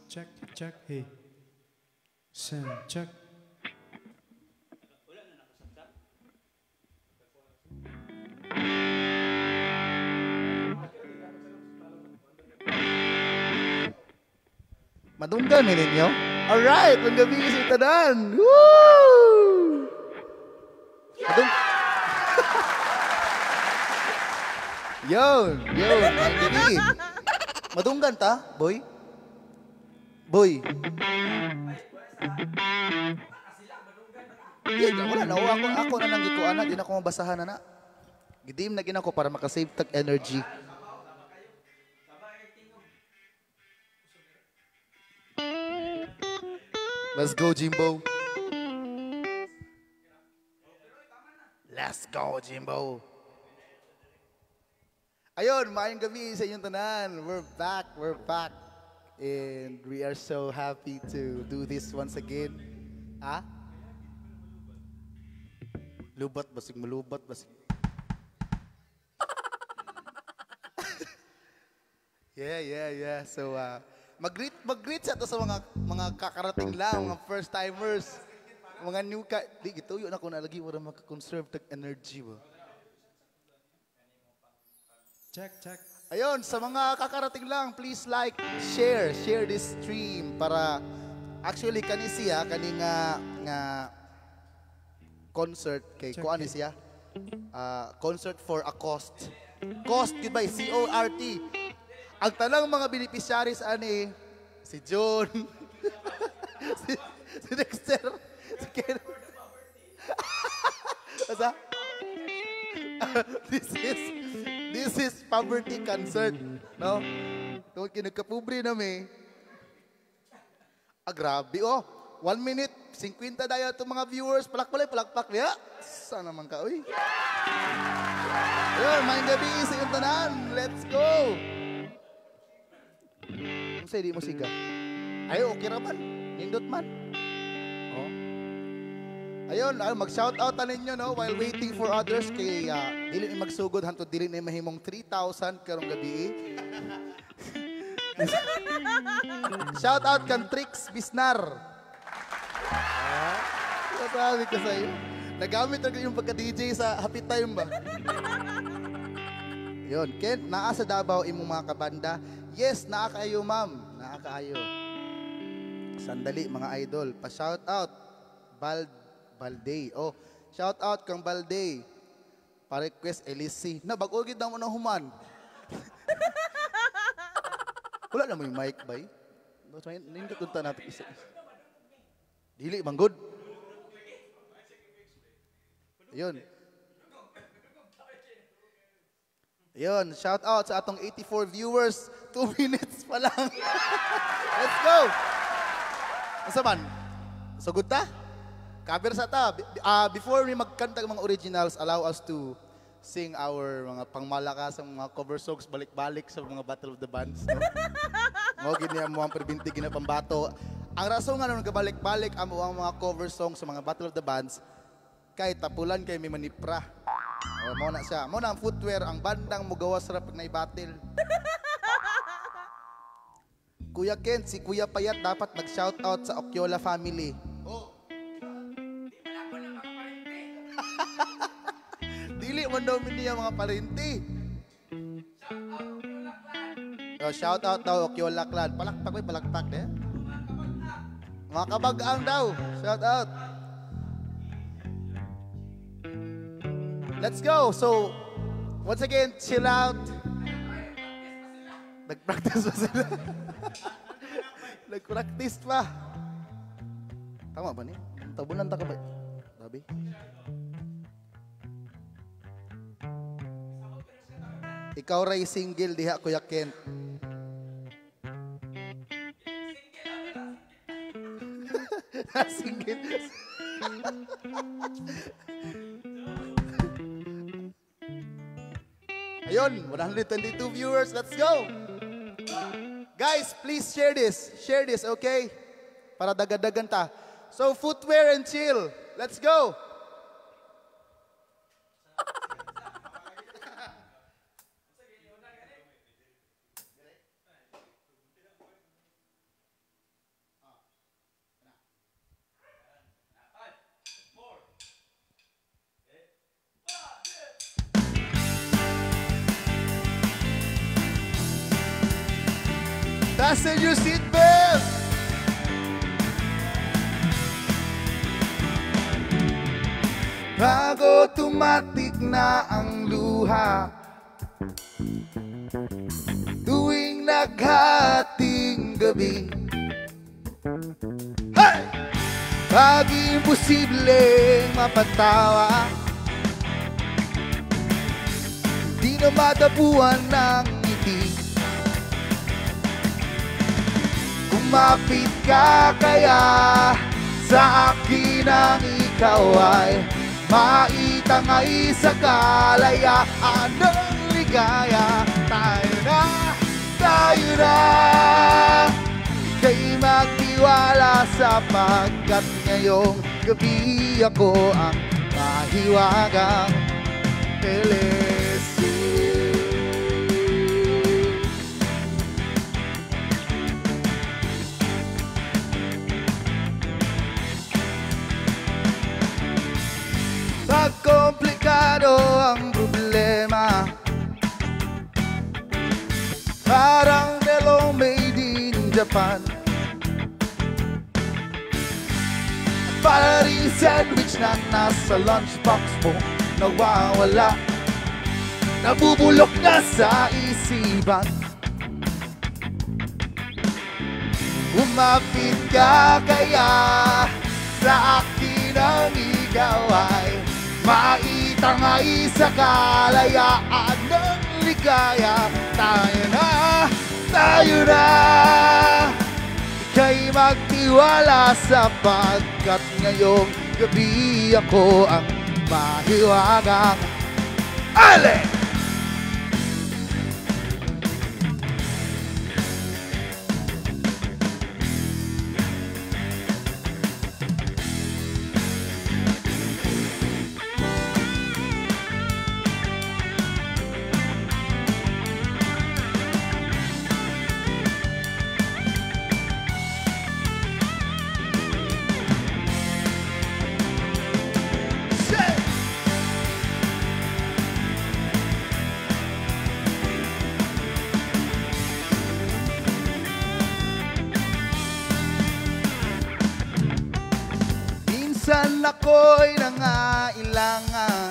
check, check, hey. Sound check. Madunggan ni ninyo? Alright, manggabi sa itanan. Woo! Madung... Yun, manggabi. Madunggan ta, boy? Boy. Wala na, ako na nang gikuan na, di na ako mabasahan na. Gidim na ginako para makasave tag energy. Let's go, Jimbo. Let's go, Jimbo. Ayun, maayong gabi sa inyong tanan. We're back. And we are so happy to do this once again. Ha? Lubat, basig malubat, basig. Yeah. So, mag-greet sa to sa mga kakarating lang, mga first timers, mga new di gituyo na ko na lagi para maka-conserve tag energy ba. Check. Ayun, sa mga kakarating lang, please like, share this stream para actually kani siya nga concert kay kuan ni siya. Concert for a cost. Cost goodbye, CORT. Ang tanang mga beneficiaries ani si John, si Dexter, si Ken. Asa? This is poverty concert, no? Kung kinagkapobre na may. Grabe oh. 1 minute, 50 dayo itong mga viewers. Palakpak niya. Saan naman ka, uy? Ayun, maing gabi sa iyong tanan. Let's go! Kung sa'yo di mo siga. Ay, okay naman. Nindot man. Oh. Ayun, mag-shoutout na ninyo, no? While waiting for others, kay dili ni magsugod, hantod dili ni mahimong 3,000 karong gabi. Shoutout kan Trix Bisnar. Sabi ko sa'yo. Nagamit na yung pagka-DJ sa Happy Time ba? Yun, Kent, naa sa Davao imong mga kabanda. Yes, naa kaayo ma'am. Naa kaayo. Sandali mga idol. Pa-shoutout. Balday. Oh, shoutout kang Balday. Pa-request Elisi. Na, bag-ugid na mo na human. Wala na mo yung mic ba? Nindot unta natin isa. Dili, manggod. Yun, shout out sa atong 84 viewers. 2 minutes pa lang. Let's go! Asa man? Sugod ta? Cover sa ta. Before we magkanta ng mga originals, allow us to sing our mga pangmalakas, mga cover songs, balik-balik sa mga Battle of the Bands. No? Mo gini mo ang perbinti gina pambato. Ang rason nga nung kabalik-balik ang mga cover songs sa mga Battle of the Bands, kay tapulan kay may manipra. O, mo na siya. Mo na ang footwear, ang bandang mugawas ra pag naibattle. Kuya Kent, si Kuya Payat dapat mag-shoutout sa Okyola family. Oh. Dili man daw niya mga parinti. Shoutout daw Okyola clan. Palakpak eh. Mga kabag-ang daw. Shoutout. Let's go. So, once again, chill out. Nag-practice pa sila. Nag-practice pa. Tama ba ni? Tabunan ta ka ba? Babi? Ikaw ray single diha Kuya Kent. Single. Ayun, 122 viewers. Let's go. Guys, please share this. Share this, okay? Para dagadagan ta. So, footwear and chill. Let's go. Fasten your seatbelt! Bago tumatik na ang luha, tuwing naghating gabi, hey! Pag imposibleng mapatawa, di na matabuhan ng ngiti. Kumapit ka kaya sa akin ang ikaw ay maitangay sa kalayaan ng ligaya. Tayo na, ika'y magtiwala sapagkat ngayong gabi ako ang mahiwagang LSU. Pag komplikado ang problema, parang melong made in Japan. Para rin sandwich na nasa lunchbox mo nawawala, nabubulok na sa isipan. Umapit ka kaya sa akin ang ikaw ay maitangay sa kalayaan ng ligaya. Tayo na, ika'y magtiwala sapagkat ngayong gabi ako ang mahiwagang Ale! Minsan ako'y nangailangan,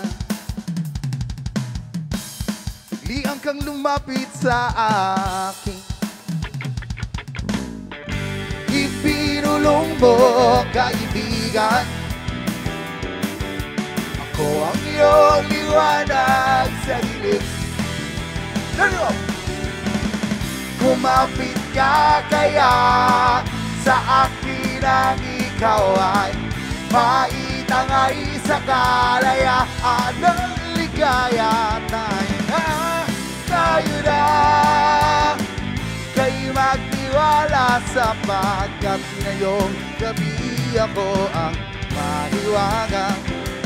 liang kang lumapit sa akin. Ipinulong mo, kaibigan, ako ang iyong liwanag sa dilim. Kumapit ka kaya sa akin ang ikaw ay maitangay sa kalayaan ng ligaya. Tayo na, ika'y magtiwala sapagkat ngayong gabi ako ang mahiwagang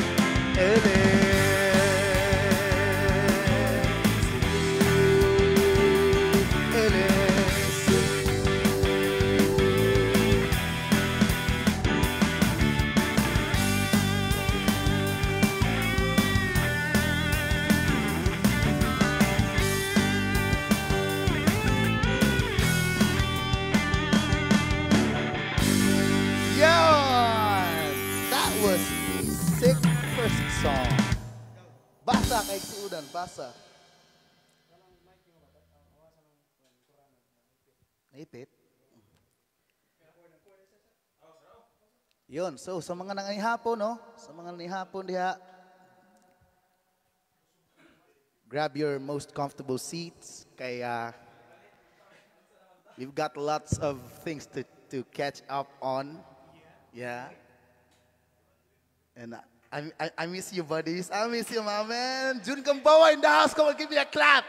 that was the sick first song. Basa kay sudan, basa. Naipit? Yun, so sa mga nangihapon, no? Sa mga nangihapon diha, grab your most comfortable seats. Kaya we've got lots of things to catch up on. Yeah. And I miss you, buddies. I miss you, my man. Jun Gamboa in the house. Come on, give me a clap.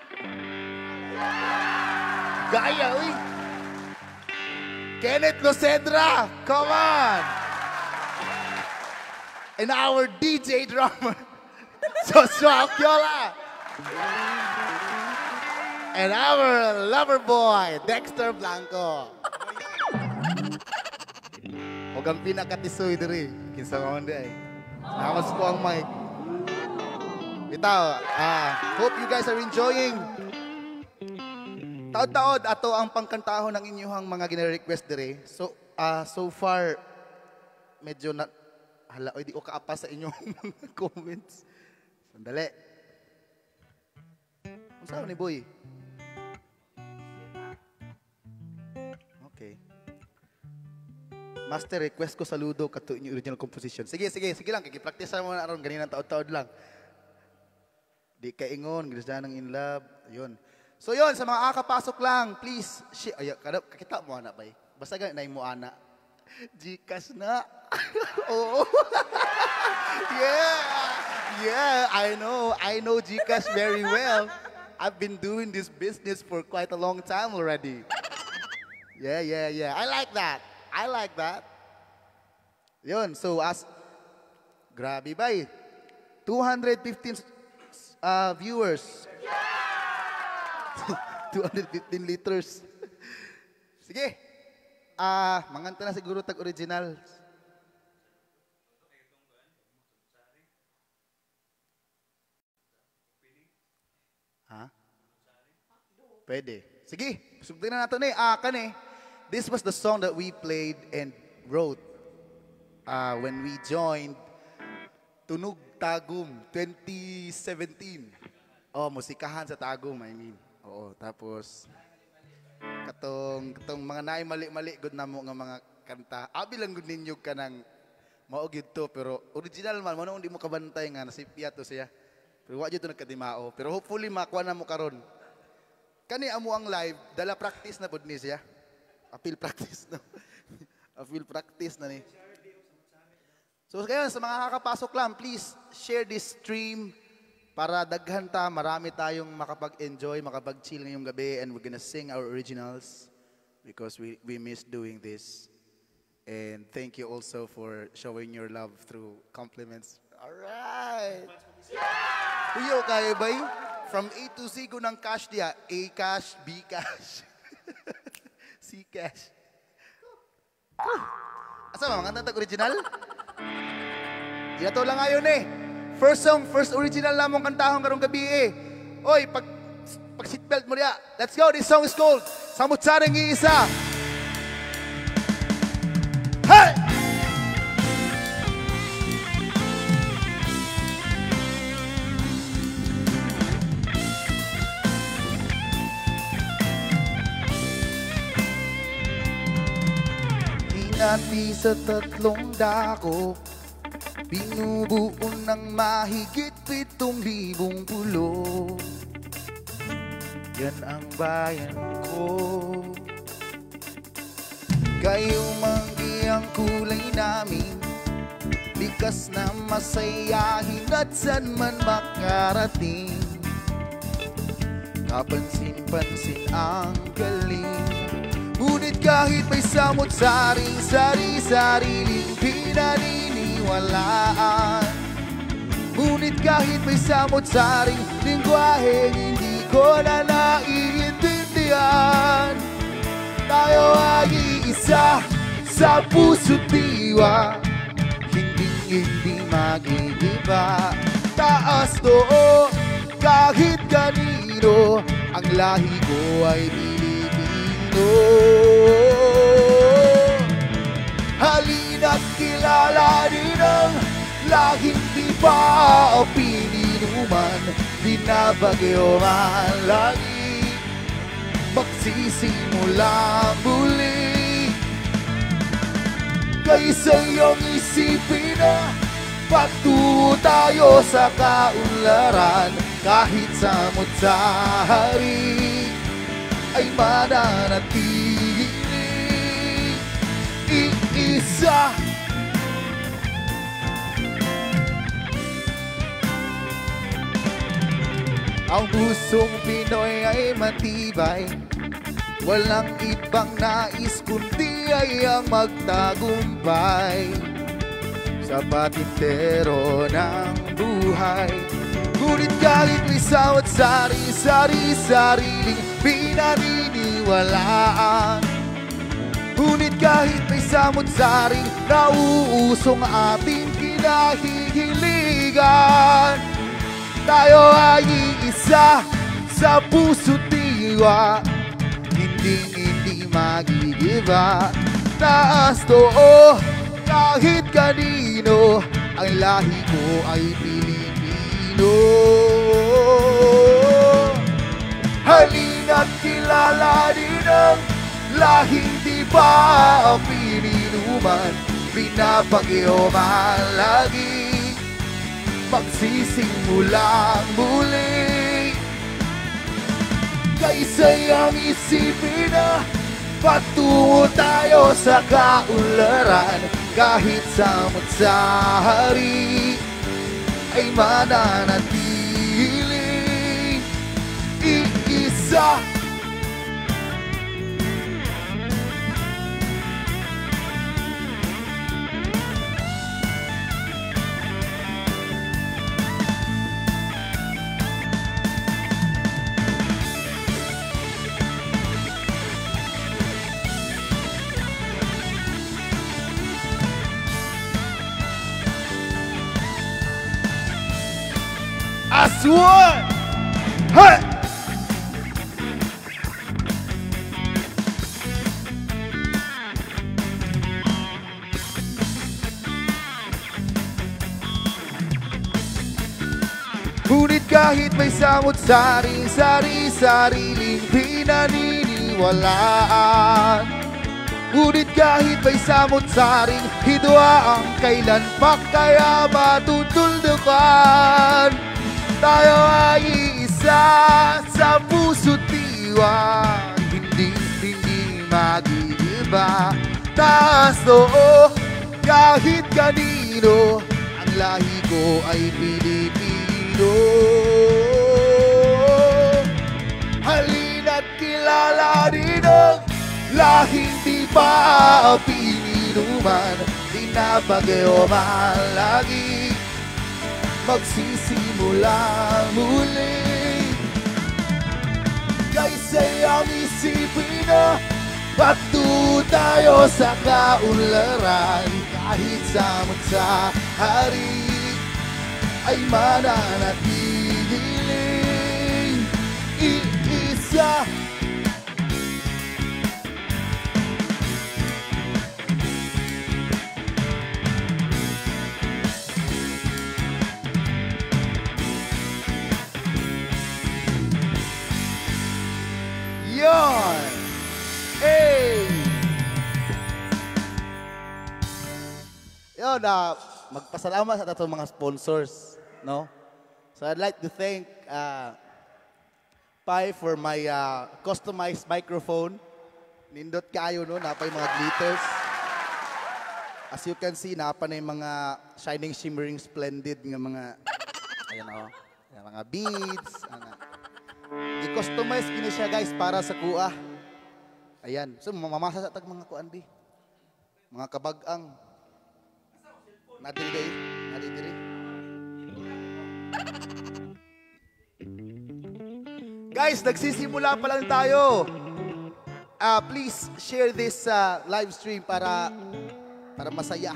Gaya, uy. Kenneth Lucedra. Come on. And our DJ drummer, Joshua Alquiola. And our lover boy, Dexter Blanco. Huwag ang pinakatisoy diri. Kinsa ka man di ay. Namas ko ang mic. Bitaw, hope you guys are enjoying. Taod-taod ato ang pangkantahon ng inyong mga gina-request dire. So far medyo na hala oy di ko kaapa sa inyong mga comments. Sandali. Unsa ni boy? Okay. Master request ko saludo kato inyong original composition. Sige lang kiki-practice mo na aron ganinang taod-taod lang. Di kaingon, grisda ng in love. Ayun. So yun, sa mga kakapasok lang, please, kakita mo ana bay. Basta ganit na mo ana. Gcash na. Oo. Yeah, I know Gcash very well. I've been doing this business for quite a long time already. Yeah. I like that. Yun, so grabe bay. 215 viewers. 215 liters. Sige. Manganta na siguro tag original. Ha? Pwede. Sige, sugtin na nato ni. This was the song that we played and wrote when we joined Tunog Tagum 2017. Oh, musikahan sa Tagum, I mean. Oo, tapos katong mga naay mali-mali gud namo nga mga kanta. Abi lang gud ninyo kanang mao gyud to pero original man mo hindi mo kabantay nga nasipya to siya. Pero wa gyud to nagkadimao. Pero hopefully makuha na mo karon. Kani amo ang live, dala practice na pud ni siya. Appeal practice no. Appeal practice na ni. So kaya sa mga kakapasok lang, please share this stream para daghan ta, marami tayong makapag-enjoy, makapag-chill ngayong gabi, and we're gonna sing our originals because we miss doing this. And thank you also for showing your love through compliments. Alright! Kuyo kayo bay? From A to Z ko ng cash diya. A cash, B cash, C cash. Asa ba, mga tantag original? Yato lang ayon eh. First song, first original lamang kantahon karong gabi eh. Oy, pag seatbelt mo diya. Let's go, this song is called Samut-Saring Iisa. Hey! Hinati sa tatlong dako, binubuo ng mahigit 7,000 pulo. Yan ang bayan ko. Kayo manggi ang kulay namin, likas na masayahin at saan man makarating. Kapansin-pansin ang galing, ngunit kahit may samot-saring sari-sariling pinaniniwalaan, ngunit kahit may samot-saring lingwaheng hindi ko na naiintindihan, tayo ay iisa sa puso't diwa, hindi magigiba. Taas noo kahit kanino, ang lahi ko ay Pilipino. Halina't kilalanin ang lahing di pa pininuman, binabagyo man lagi, magsisimula muli. Kaysa iyong isipin na patuloy tayo sa kaunlaran, kahit samot sa hari ay mananatili iisa. Ang pusong Pinoy ay matibay, walang ibang nais kundi ay ang magtagumpay sa patintero ng buhay. Ngunit kahit may sawat sari-sariling pinaniniwalaan, ngunit kahit may samot-saring nauusong ating kinahihiligan, tayo ay iisa sa puso't diwa, hindi magigiba. Taas too kahit kanino, ang lahi ko ay Pilipino. Halina't kilalanin ang lahing di pa pininuman, pinapagyo man lagi, magsisimulang muli. Kaysa'y ang isipin na patungo tayo sa kaunlaran, kahit samot sa hari ay mananatiling iisa. As one! Hey! Ngunit kahit may samot-saring sari-sariling pinaniniwalaan, ngunit kahit may samot-saring hidwa ang kailan pa kaya matutuldukan, tayo ay iisa sa puso't diwa, hindi magigiba. Taas noo kahit kanino, ang lahi ko ay Pilipino. Halina't kilalanin ang lahing di pa pininuman, pinapagyo man lagi, magsisimula muli. Kaysa'y ang isipin na patungo tayo sa kaunlaran, kahit samot sa hari ay mananatiling iisa. Yon! Hey! Yon, magpasalamat sa atong mga sponsors, no? So I'd like to thank Pi for my customized microphone. Nindot kayo, no? Napay mga glitters. As you can see, napa na yung mga shining, shimmering, splendid nga mga, ayan o, mga beads. I-customize kini siya guys para sa kuha. Ayan. So mamasa sa tag mga kuan di. Mga kabag-ang. Nadiri. Guys, nagsisimula pa lang tayo. Please share this live stream para masaya.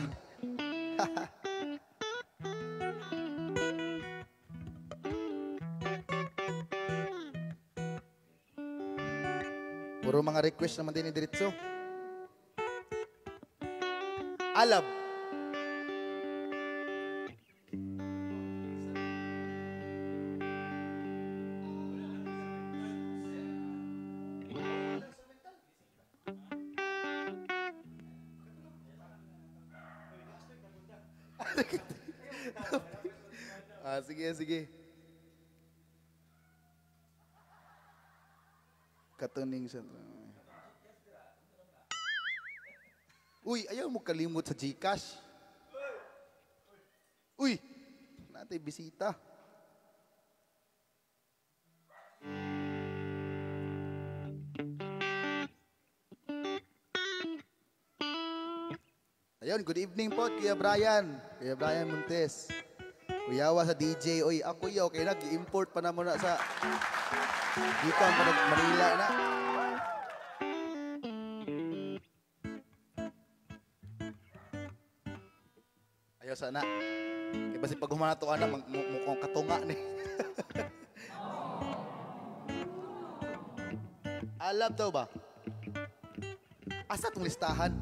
Puro mga request naman din ni Diritso. Alab. Sige. Katuning sa... Uy, ayaw mo kalimot sa GCash. Uy, natin bisita. Ayun, good evening po, Kuya Brian. Kuya Brian Montes. Kuyawa sa DJ. Uy, ako yaw, kaya nag-import pa na muna sa... Dito ang Manila na. Ayaw sana. Kaya basi pag humanato ka na, mukhang katunga ni. Alam daw ba? Asa tong listahan?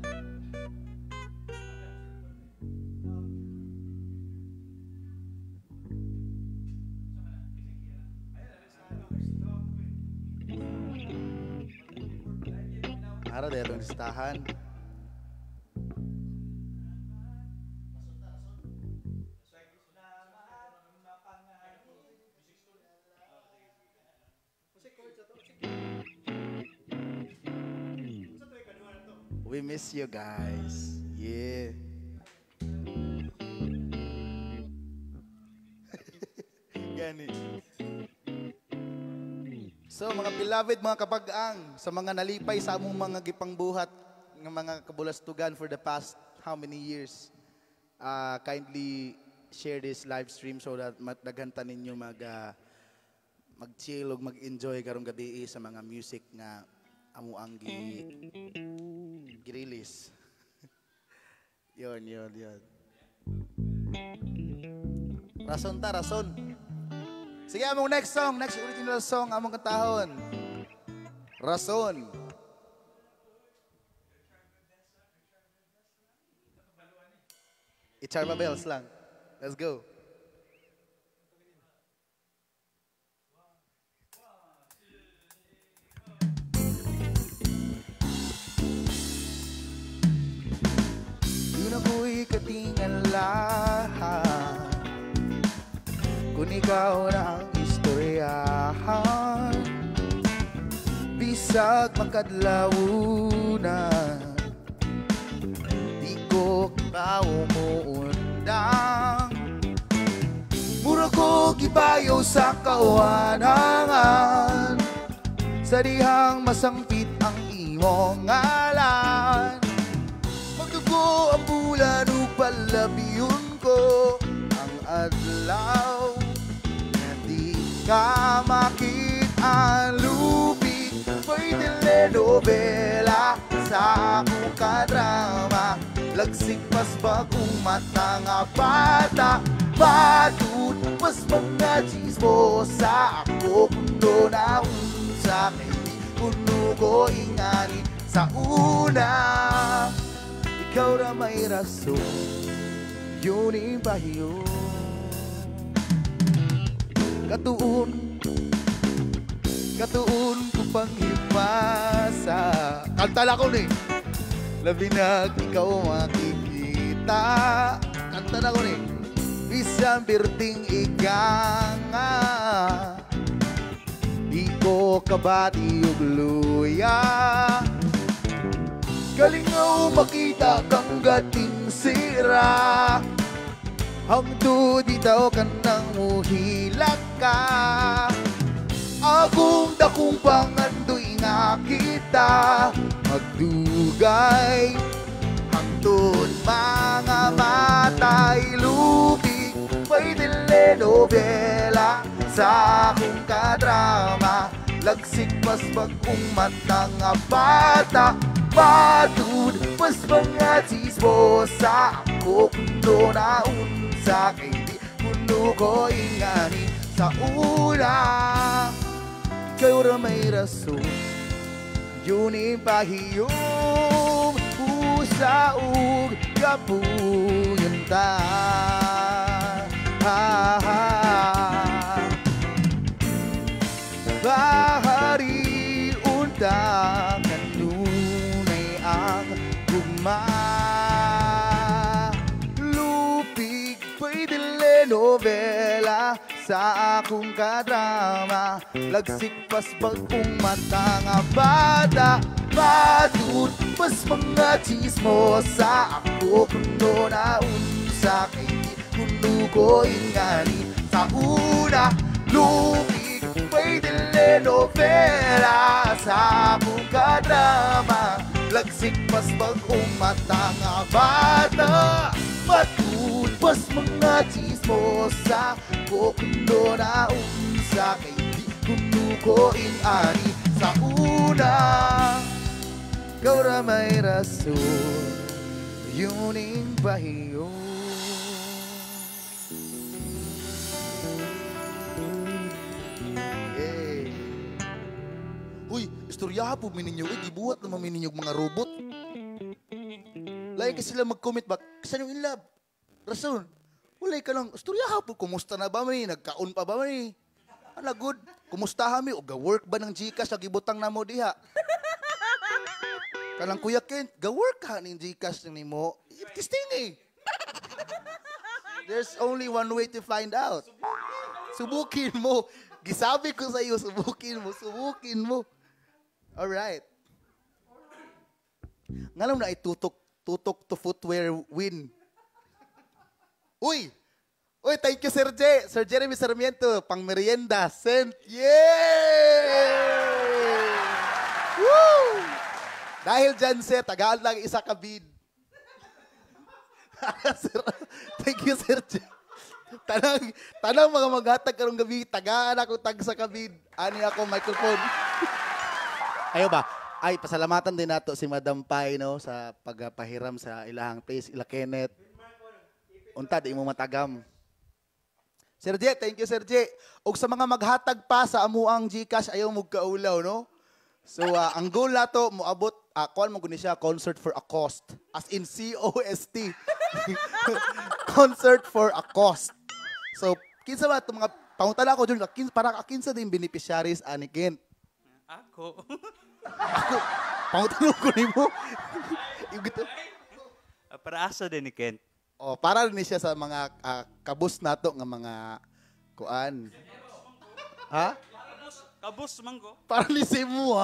Ara dahil tong listahan. We miss you guys. Yeah. Gani. So mga beloved, mga kapag-ang, sa mga nalipay sa among mga gipangbuhat ng mga kabulastugan for the past how many years, kindly share this live stream so that madaghantan ninyo mag-chill o mag-enjoy karong gabi sa mga music nga amo ang gi-release. Yun. Rason. Sige, among next original song, among katahon. Rason. Icharma Bells lang. Let's go. Yun ako'y katingalahan kung ikaw na ang istoryahan. Bisag makadlawunan, di ko kaumuundang. Mura ko gibayo sa kawanangan, sa dihang masangpit ang imong ngalan. Magdugo ang bulan ug palabiyon ko ang adlaw na di ka makita. Lupig ko'y telenovela sa akong kadrama. Lagsik pas bagong mata nga bata. Batud mas mga chismosa. Ako kundo na unsa kay di kuno ko ingani sa una. Ikaw na may rason, yun ibahiyo. Katuon ko pang himasa. Kanta na ko ni labi na ikaw makikita. Kanta na ko ni bisang birting iganga. Di ko kabati ug luya. Galingaw makita kang gating sira. Hangtod bitaw ka nang muhilak ka. Akong dakong pangandoy nga kita. Magdugay hangtod mga matay. Lupig may telenovela sa akong kadrama. Lagsik pas bagong mata nga bata. Batud mas mga chismosa. Ako kundo na unsa kay di kuno ko ingani sa una. Ikaw ra may rason, yun ipahiyom. Usa ug kapuyon ta. Bahari unta kanunay ang gugma. Lupig pa'y telenovela sa akong kadrama. Lagsik pas bagong mata nga bata. Batud mas mga chismosa. Ako kundo na unsa kay di kuno ko ingani sa una. Lupig pa'y telenovela sa akong kadrama. Lagsik pas bagong mata nga bata. Batud mas mga chismosa. Ko kundo na unsa kay di kuno ko ingani sa una. Ikaw ra may rason, yun ibahiyo. Uy, Istorya po mininyo, gibuhat naman mininyo mga robot. Lain kasi sila mag-comment ba, saan yung in love? Rason, walay ka lang, istorya po, kumusta na ba man nagkaon pa ba man Ala good, kumusta kami? O ga-work ba ng Gcash na gibutang na mo diha? Kanang Kuya Kent, ga-work ka ng Gcash ni mo. Testing There's only one way to find out. Subukin mo. Gisabi ko sa iyo, subukin mo. Alright. Ngayon na itutok to footwear win. Uy, thank you, Sir J. Sir Jeremy Sarmiento, pang merienda, sent. Yay! Woo! Dahil dyan, Sir, tagaan lang isa ka bid. Sir, thank you, Sir J. Tanang mga maghatag karong gabi, tagaan ako tag sa kabid. Ani ako microphone. Ayo ba? Ay, pasalamatan din nato si Madam Pai, no, sa pagpahiram sa ilahang place, ila Kenneth. Unta, di mo matagam. Sir J, thank you, Sir J. Og sa mga maghatag pa sa amuang Gcash, ayaw mo kaulaw, no? So, ang goal nato, moabot, kuan mo guni siya, concert for a cost. As in C-O-S-T. Concert for a cost. So, kinsa ba itong mga, pangutala ko dyan, para kinsa din beneficiaries, ani Kent? Ako. Pangutala ko ni mo. Para asa din ni Kent. Oh, para rin siya sa mga kabus nato nga mga kuan. Ha? Kabus man ko. Para ni si mo, ha?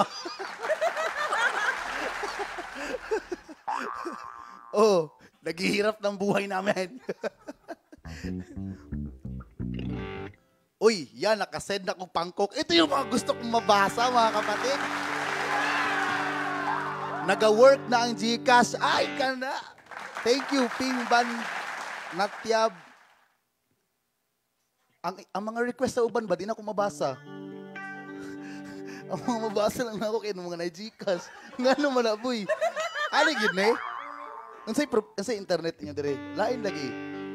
Oh, naghihirap ng buhay namin. Uy, yan, nakasend akong pangkok. Ito yung mga gusto kong mabasa, mga kapatid. Naga-work na ang Gcash. Ay, ka na. Thank you, Ping Ban Natyab. Ang mga request sa uban ba, di na ako mabasa. Ang mga mabasa lang na ako kaya ng mga na-Gcash. Nga naman na, boy. Ano yun, eh? Nansay internet niyo dire? Lain lagi.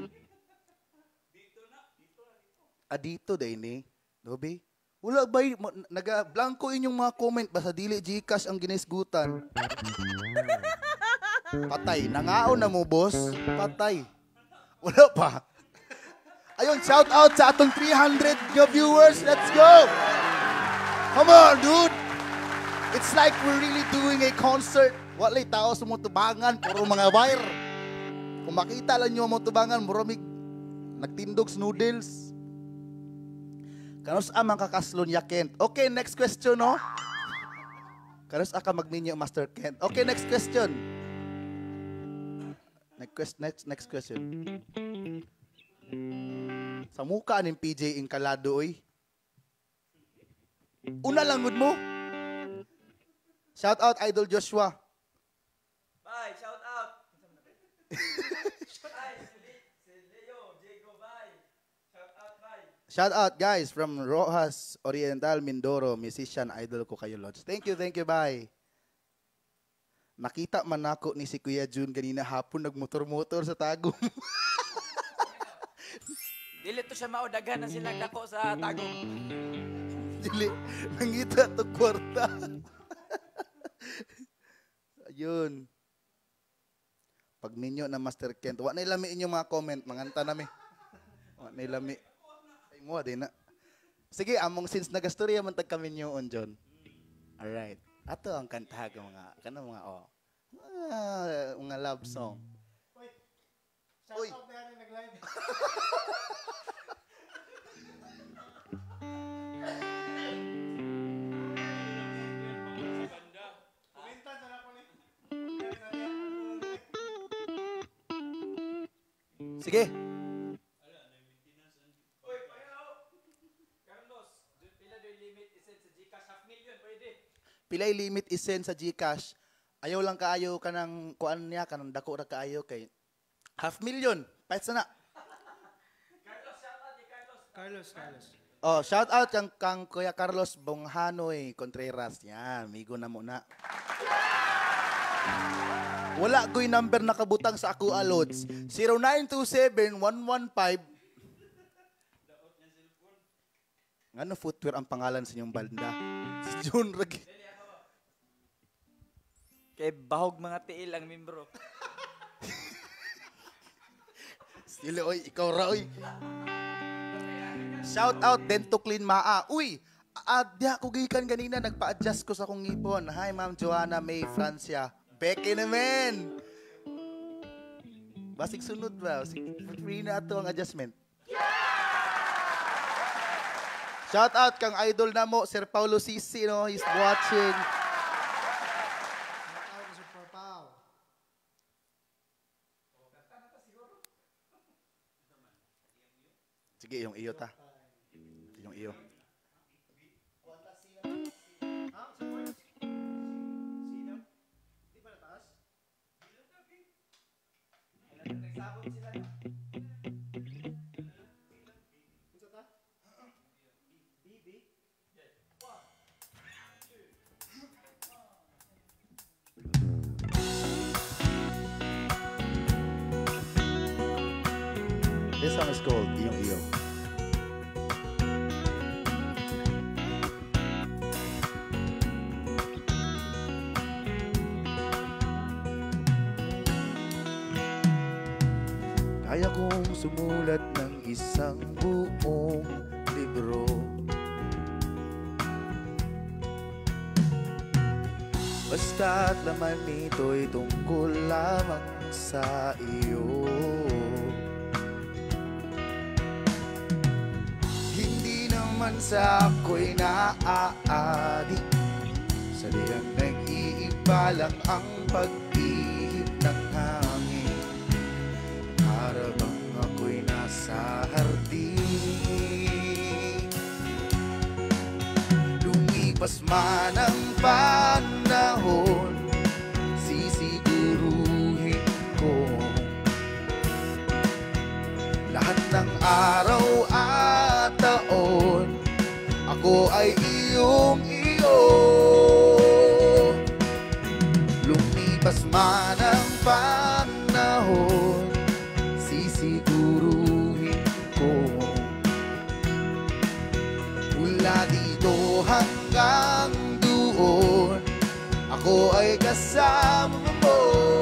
Dito din eh. Dobi? Wala ba, naga-blanco inyong mga comment, basta dili Gcash ang ginisgutan. Patay. Nangaon na mo, boss. Patay. Wala pa. Ayun, shout out sa atong 300 viewers. Let's go! Come on, dude! It's like we're really doing a concert. Walay tao sa mga tubangan, puro mga wire. Kung makita lang nyo mga tubangan, muramig nagtindog noodles. Kanos amang kakaslon ya Kent. Okay, next question, no? Kanos aka magminyo, Master Kent. Okay, next question. Next question. Sa mukha ng PJ Incalado, oy. Una langod mo. Shout out, Idol Joshua. Bye, shout out. Bye, si Leo, Diego, bye. Shout out, bye. Shout out, guys, from Rojas Oriental, Mindoro. Musician, idol ko kayo, Lods. Thank you, bye. Nakita man ako ni si Kuya Jun kanina hapon nagmotor-motor sa Tagum. Dili to siya maudagan na silang dako sa Tagum. Dili, nangita to kwarta. Ayun. Pag ninyo na Master Kent, wa na ilami inyong mga comment, manganta nami. Wa na ilami. Ay mo, di na. Sige, among since nagastorya man tag kami nyo on, John. Alright. Ato ang kantahag mga, kanang mga, mga love song. Uy. Shout out na yan nag-live. Sige. Oy, Carlos, pila do limit isend sa GCash $500,000 pwede. Pilay limit isend sa GCash. Ayaw lang kaayo ka ng kuan niya, kanang dako ra kaayo kay $500,000. Pahit sana. Carlos, shout out ni Carlos. Carlos. Oh, shout out kang Kuya Carlos Bonghanoy Contreras. Yan, migo na muna. Wala ko'y number na kabutang sa ako, Alods. 0927-115. Ngano footwear ang pangalan sa inyong banda? Si June Rag. Kay bahog mga tiil ang membro. Sila, oy, ikaw ra, oy. Shout out Dento Clean Maa. Uy, di ako gikan ganina, nagpa-adjust ko sa akong ngipon. Hi, Ma'am Joanna May Francia. Beke naman. Basig sunod ba? Free na ito ang adjustment. Shout out kang idol na mo, Sir Paulo Sisi, no? He's watching. Super Pao. Sige, yung iyo ta. Yung iyo. This song is called Iyong Iyo. Kaya kong sumulat ng isang buong libro. Basta't laman nito'y tungkol lamang sa iyo. Hindi naman sa ako'y naaadik, sa diyang nag-iiba lang ang pag-ihip ng hangin. Para bang ako'y nasa hardin. Lumipas man ang panahon, sisiguruhin ko lahat ng araw at taon, ako ay iyong iyo. Lumipas man ang panahon, sisiguruhin ko mula dito hanggang doon, ako ay kasama mo.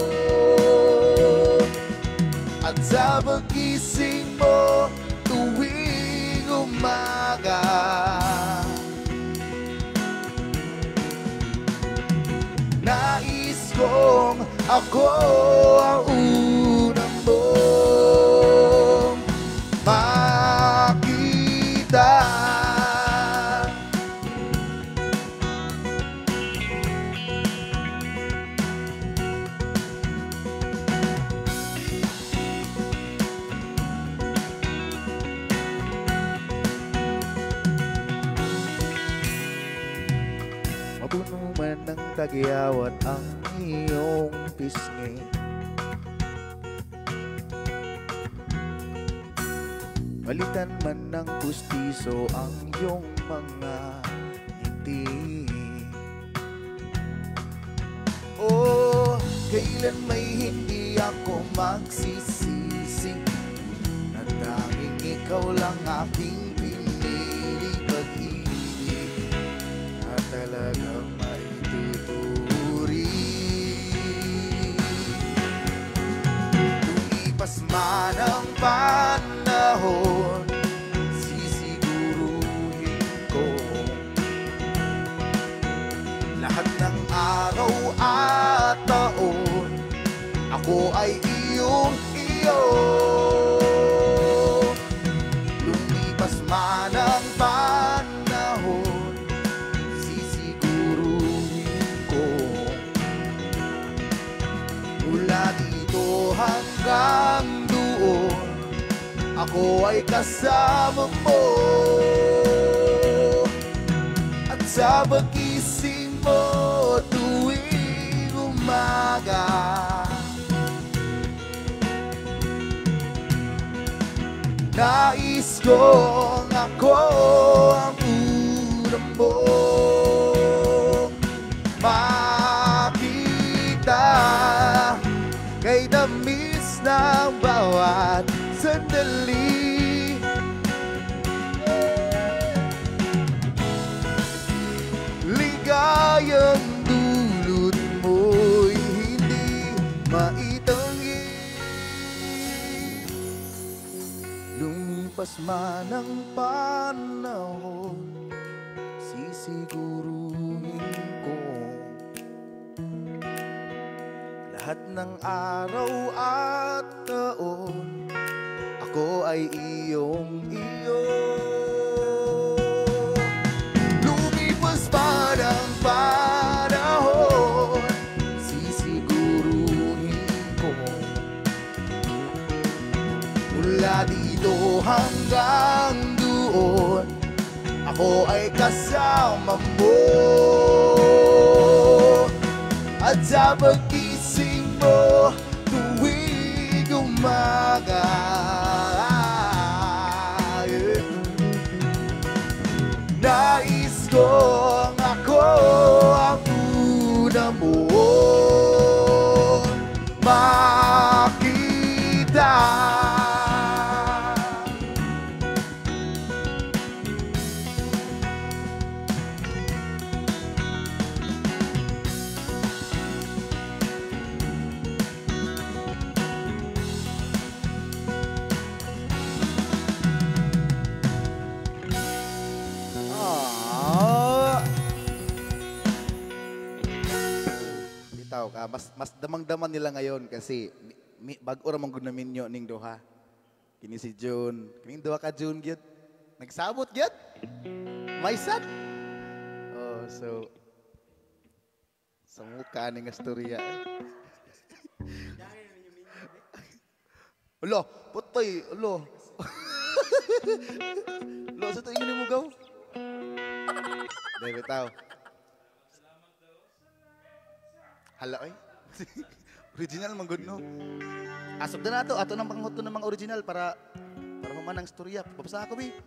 At sa pagising mo tuwing umaga, nais kong ako ang unang mong makita. Mapuno man ng tagyawat ang iyong pisngi, malitan man ng pustiso ang iyong mga ngiti. Oh, kailan may hindi ako magsisisi, na tanging ikaw lang aking pinili. Pag-ibig na talagang maituturi. Lumipas man ang panahon, sisiguruhin ko lahat ng araw at taon, ako ay iyong iyo. Lumipas man ang panahon, sisiguruhin ko mula dito hanggang doon, ako ay kasama mo. At sa pagising mo tuwing umaga, nais kong ako ang unang mong makita. Kay tamis ng bawat sandali, ligayang dulot mo'y man ang panahon, sisiguruhin ko lahat ng araw at taon, ako ay iyong iyo. Lumipas man ang panahon, sisiguruhin ko mula dito hanggang doon, ako ay kasama mo. At sa pagkising mo tuwing umaga, nais kong ako ang una mo makita. Bitaw ka, mas damang-daman nila ngayon kasi bag-o ramang gud namin nyo ning duha. Kini si June, kining duha ka June gyud. Nagsabot gyud. My son. Oh, so sa mukha ni nga storya. Ulo, putoy, ulo. Lo, sa tingin mo gaw? Dahil bitaw. Hala, oy. Original man gud no. Asok na nato, ato nang panghuto ng mga original para humanang storya. Babasa ako bi.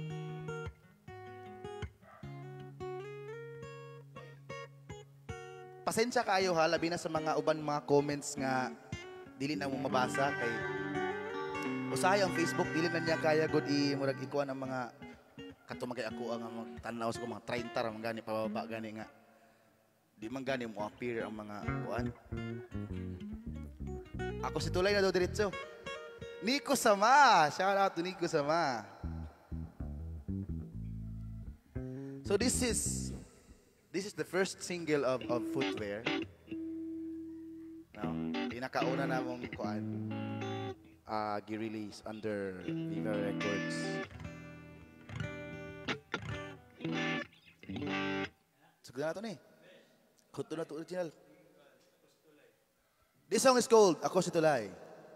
Pasensya kayo ha, labi na sa mga uban mga comments nga dili na mo mabasa kay usahay ang Facebook, dili na niya kaya gud murag ikuan ang mga katumagay ako ang magtanaw sa mga 30 ra man gani pababa gani nga. Di man gani mo appear ang mga kuan. Ako si Tulay na do diretso. Nico Sama, shout out to Nico Sama. So this is the first single of Footwear. No, pinakauna namong kuan. Gi-release under Viva Records. Sugod na ito ni. Kuto na ito original. This song is called Ako Si Tulay.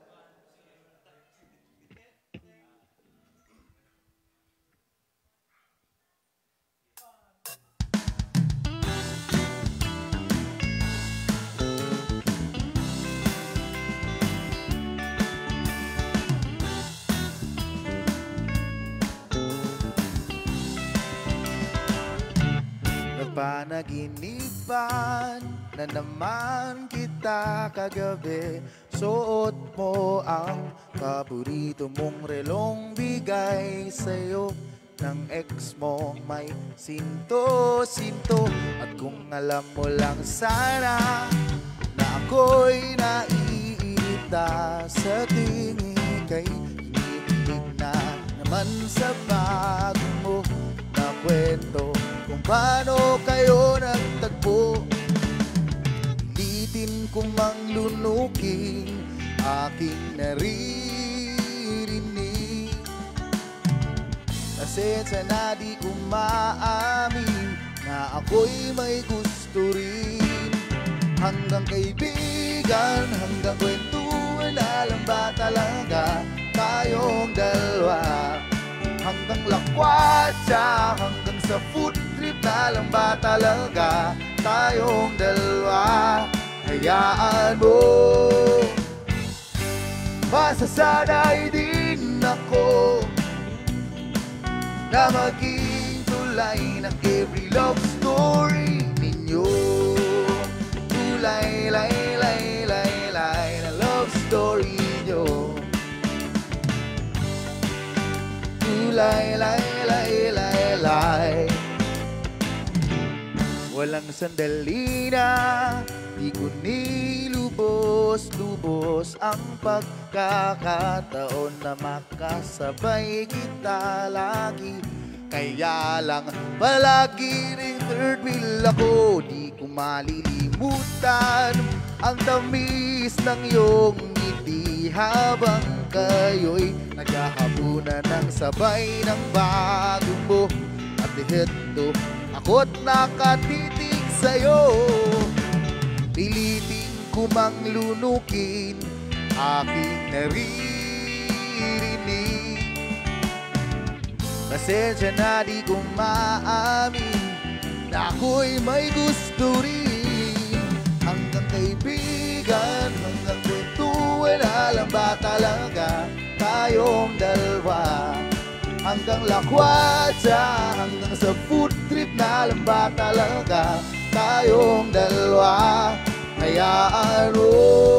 Panaginipan na naman kita kagabi. Suot mo ang paborito mong relong bigay sa'yo ng ex mo may sinto-sinto. At kung alam mo lang sana na ako'y naiirita sa tingin kay hinihilig na naman sa bago mo na kwento kung paano kayo nagtagpo. Pilitin kong manglunukin aking naririnig. Pasensya na di ko maamin na ako'y may gusto rin. Hanggang kaibigan, hanggang kwentuhan, alam ba talaga tayong dalawa? Hanggang lakwatsa, hanggang sa food trip, alam ba talaga tayong dalawa? Hayaan mo, masasanay din ako na maging tulay ng every love story ninyo. Tulay, lay, lay, lay, lay na love story nyo. Tulay, lay, lay, lay, lay. Walang sandali na di ko nilubos-lubos ang pagkakataon na makasabay kita lagi. Kaya lang palagi ring third wheel ako. Di ko malilimutan ang tamis ng iyong ngiti habang kayo'y naghahabunan ng sabay ng bagong buhok. At heto, ako't nakatitig sa'yo. Pilitin ko mang lunukin aking naririnig. Pasensya na di ko maamin na ako'y may gusto rin. Hanggang kaibigan, hanggang kwentuhan, alam ba talaga tayong dalawa? Hanggang lakwatsa, hanggang sa food trip, na alam ba talaga tayong dalawa? Hayaan mo,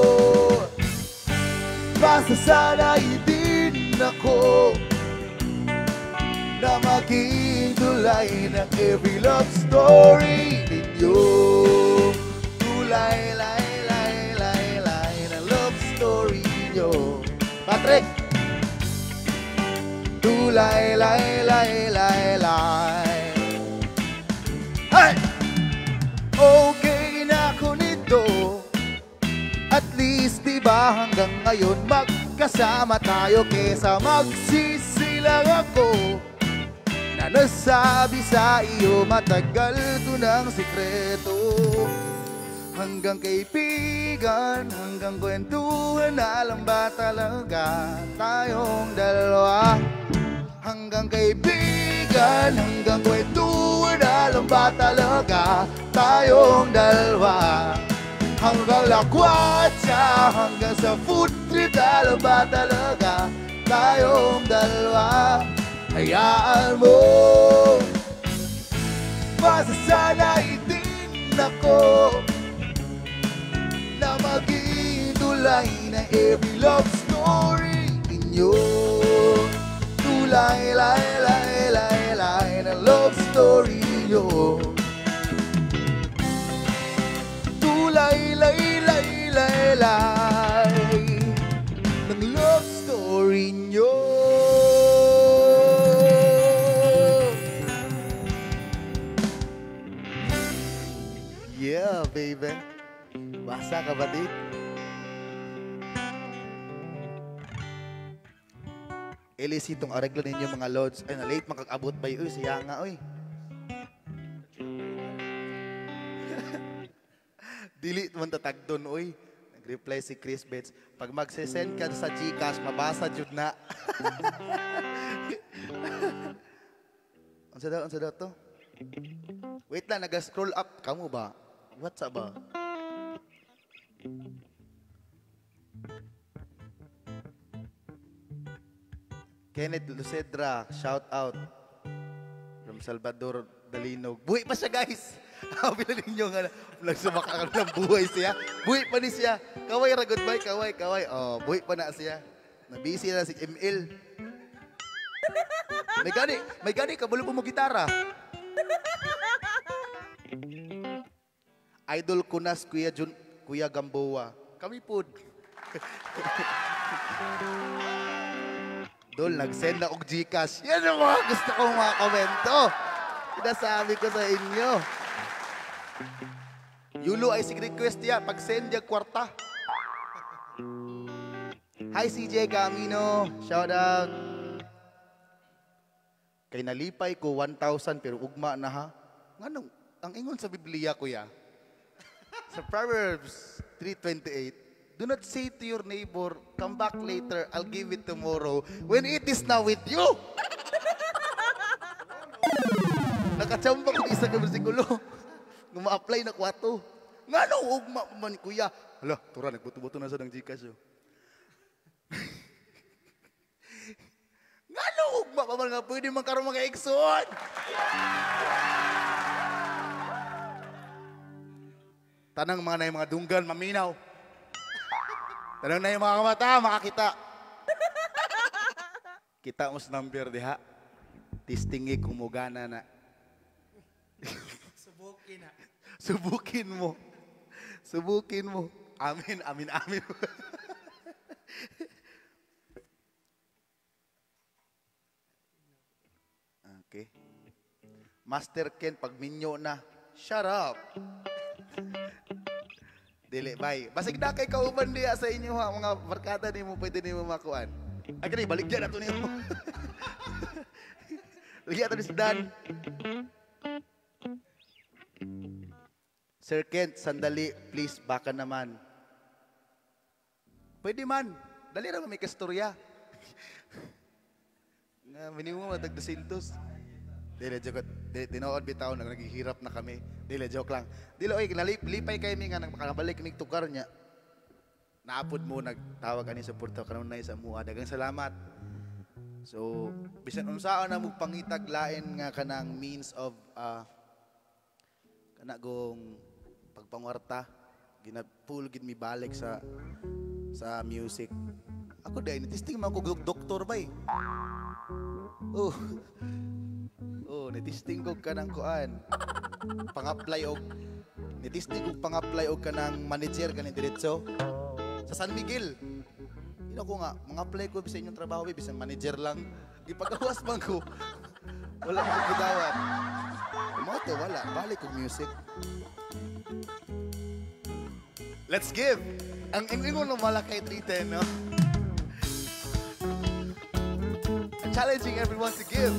basta sana din ako na maging tulay ng every love story ninyo. Tulay, lay, lay, lay, lay ng love story ninyo. Patrick! Tulay, lay, lay, lay, lay. Hey! Okay na ako nito. At least diba hanggang ngayon magkasama tayo, kesa magsisilang ako na nasabi sa iyo matagal ko ng sikreto. Hanggang kaibigan, hanggang kwentuhan, alam ba talaga tayong dalawa? Hanggang kaibigan, hanggang kwentuhan, alam ba talaga tayong dalawa? Hanggang lakwatsa, hanggang sa food trip, alam ba talaga tayong dalawa? Hayaan mo, basta sana din ako na maging tulay na every love story inyo. Tulay, lay, lay, lay, lay na love story inyo. Tulay, lay, lay, lay, lay ng love story inyo. Yeah, baby. Basa ka ba, di? Elis itong areglo ninyo mga lords. Ay, na late makakabot ba yun? Siya nga, oy. Dili man tatag doon, oy. Nag-reply si Chris Bates. Pag magsisend ka sa Gcash, mabasa jud na. Unsa daw to? Wait lang, nag-scroll up. Kamu ba? What's up ba? Kenneth Lucedra, shout out. From Salvador Dalinog. Buhay pa siya, guys. Bila ninyo nga, nagsumaka ng buhay siya. Buhay pa ni siya. Kaway ra, goodbye, kaway, kaway. Oh, buhay pa na siya. Nabisi na si ML. May gani, kabulo mo gitara. Idol ko nas, Kuya Gamboa. Kami po. Dol, nag-send na og Gcash. Yan ang mga gusto kong mga komento. Sinasabi ko sa inyo. Yulo ay sig request ya. Pag-send ya kwarta. Hi CJ Camino. Shout out. Kay nalipay ko 1,000 pero ugma na ha. Nganong, ang ingon sa Biblia ko ya. Sa Proverbs 3:28, do not say to your neighbor, come back later, I'll give it tomorrow, when it is now with you. Nakachamba ko isa ka bersikulo. Guma-apply na kwato. Nga no, ugma pa man kuya. Hala, tura, nagbuto-buto na sa ng Gcash yo. Nga no, ugma pa man nga pwede man karoon mga ekson. Tanang mga na yung mga dunggan, maminaw. Tanang na yung mga kamata, makakita. Kita mo sa number diha. Tistingi kumugana na. Subukin na. Subukin mo. Subukin mo. Amin, amin, amin. Okay. Master Ken, pag minyo na, shut up. Dili, bye. Basig na kay kauban diya sa inyo ha, mga barkada ni mo, pwede ni mo makuan. Ay, kani, baligyan na to niyo. Baligyan to ni Dan. Sir Kent, sandali, please, baka naman. Pwede man. Dali naman may kastorya. Minimum matag 200. Dili, joke. Tinood bitaw, naghihirap na kami. Dili, joke lang. Dili, oy, lipay kayo nga, makakabalik ning tukar niya. Naapod mo, nagtawag ani suporta kanunay sa mua. Dagang salamat. So, bisan unsaon na mo pangitag lain nga kanang means of kanagong pagpangwarta, ginapul gid mi balik sa music. Ako dai testing man ko doktor bay. Testing ko kanang kuan. Pang-apply og testing ko pang-apply og kanang manager kanang diretso sa San Miguel. Ino ko nga, mga-apply ko sa inyong trabaho, bisan manager lang. Gipagawas man ko. Wala ko gidawat. Moto wala, balik og music. Let's give. Ang ingon ng malakay 310, no? I'm challenging everyone to give.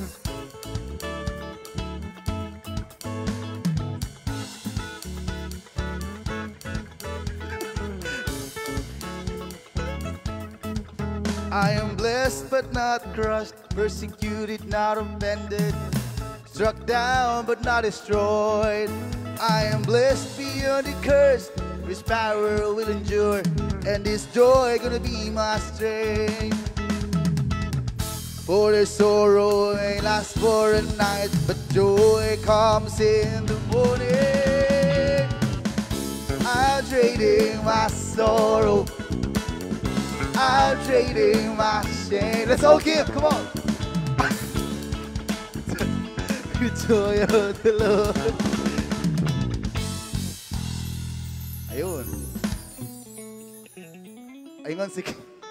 I am blessed but not crushed, persecuted, not offended, struck down but not destroyed. I am blessed beyond the curse. His power will endure, and His joy gonna be my strength. For the sorrow may last for a night, but joy comes in the morning. I'm trading my sorrow, I'm trading my shame. Let's all give, come on. The joy of the Lord. Ayun. Ayun si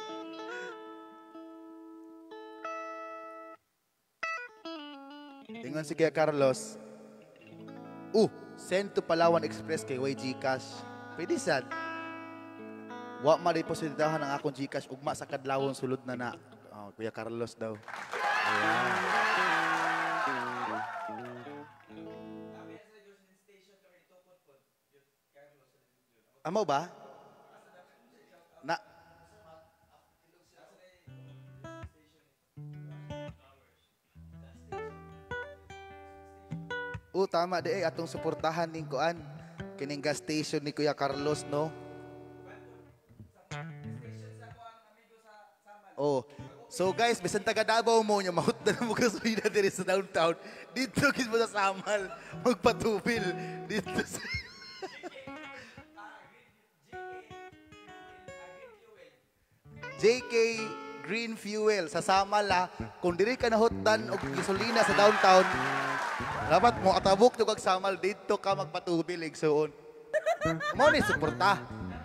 Ayun si Kuya Carlos. Send to Palawan Express kay YG Cash. Pwede sad. Wa ma-depositahan ang akong GCash ugma sa kadlawon sulod na. Kuya Carlos daw. Ayan. Amo ba? Na tama de atong suportahan ning kuan kining gas station ni Kuya Carlos, no? So guys, bisan taga Davao mo nya mahut na mo gasolina diri sa downtown. Dito gid mo sa Samal magpatubil dito sa JK Green Fuel sa Samal kung diri ka nahutan og gasolina sa downtown, dapat mo atabok to kag Samal dito ka magpatubil igsuon. Mo ni suporta.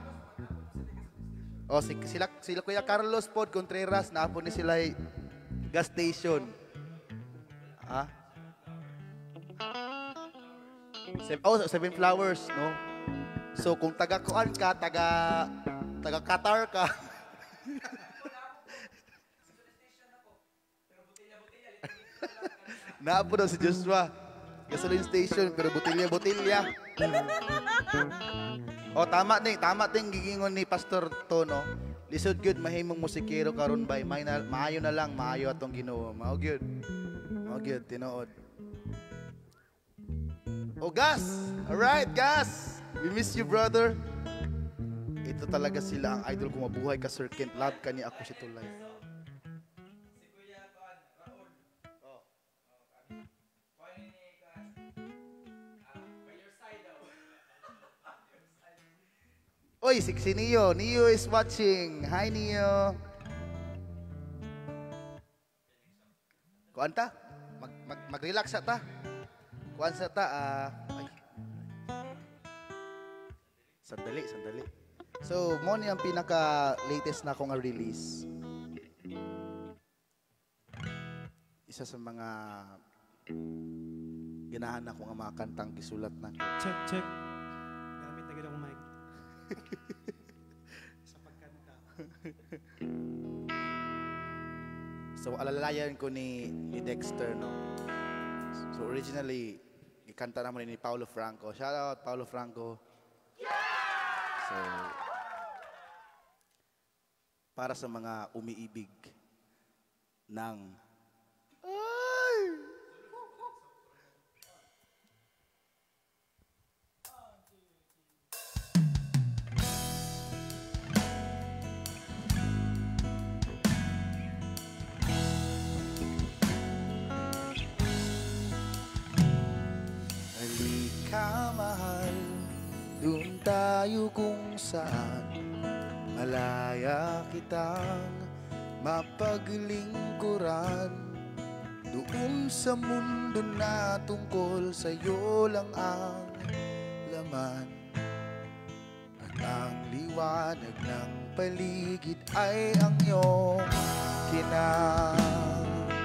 Sila Kuya Carlos pod Contreras na po ni sila gas station. Seven Flowers, no? So kung taga kuan ka, taga Qatar ka. Naapo daw si Joshua. Gasoline station pero botilya-botilya. Tama ting gigingon ni Pastor Tono. Lisod gyud mahimong musikero karon bay. Maayo na lang, maayo atong Ginoo. Mao gyud. Tinuod. Gas. All right, Gas. We miss you, brother. Ito talaga sila ang idol ko, mabuhay ka, Sir Kent. Love ka ni ako si Tulay. Si Kuya Raul. Kuya ni by your side daw. Oy, si Neo. Neo is watching. Hi, Neo. Kuan ta? Mag-relax ta. Kuan sa ta. Sandali, sandali. So, mo ni ang pinaka-latest na akong release. Isa sa mga ganahan ako nga mga kantang gisulat na. Check, check. Gamit na gano'ng mic. Sa pagkanta. So, alalayan ko ni Dexter, no? So, originally, ikanta naman ni Paulo Franco. Shout out, Paulo Franco. So, para sa mga umiibig ng halika mahal, dun tayo kung saan malaya kitang mapaglingkuran. Doon sa mundo na tungkol sa'yo lang ang laman. At ang liwanag ng paligid ay ang iyong kinang.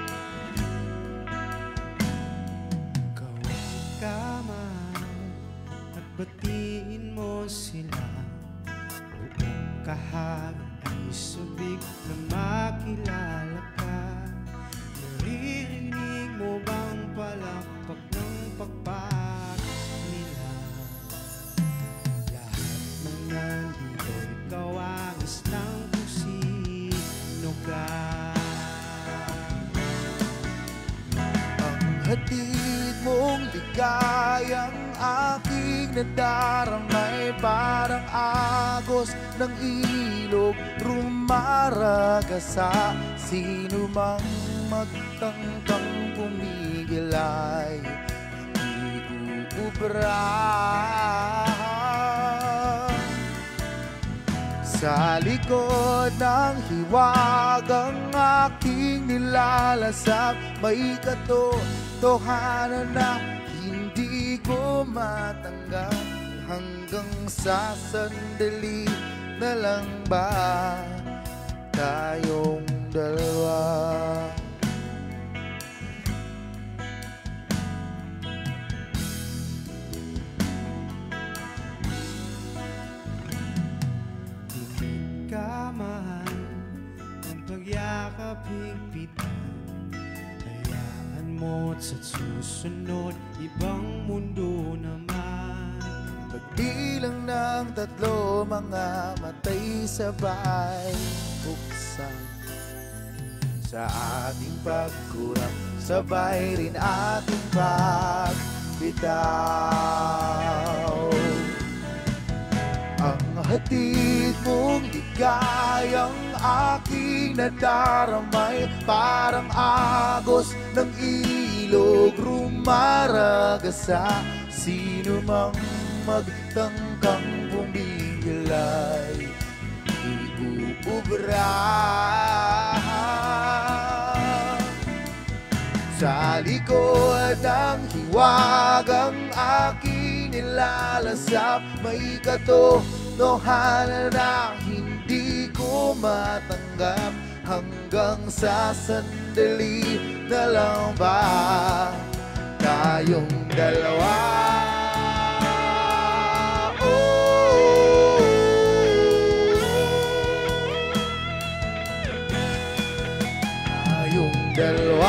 Kawag ka man at batiin mo sila. Buong kahari ay sabik na makilala ka. Naririnig mo bang palakpak ng pakpak nila? Lahat ng nandito ikaw ang islang kung sino ka. Ang hatid mong ligayang aking nadaramay, parang agos ng ilog rumaragas sa sino mang magtangkang pumigil ay hindi uubra. Sa likod ng hiwagang aking nilalasap, may katotohanan na hindi ko matanggap. Hanggang sa sandali na lang ba tayong dalawa? Pilit ka man ang pagyakap higpitan. Hayaan mo't sa susunod ibang mundo naman. Pagbilang ng tatlo, mga matay sabay buksan. Sa ating pagkurap, sabay rin ating pagbitaw. Ang hatid mong ligayang aking nadaramay, parang agos ng ilog rumaragas sa sino mang magtangkang bumigil ay iubra. Sa likod ng hiwagang aking nilalasap, may katotohanan na hindi ko matanggap. Hanggang sa sandali na lang ba tayong dalawa? Tayong dalawa.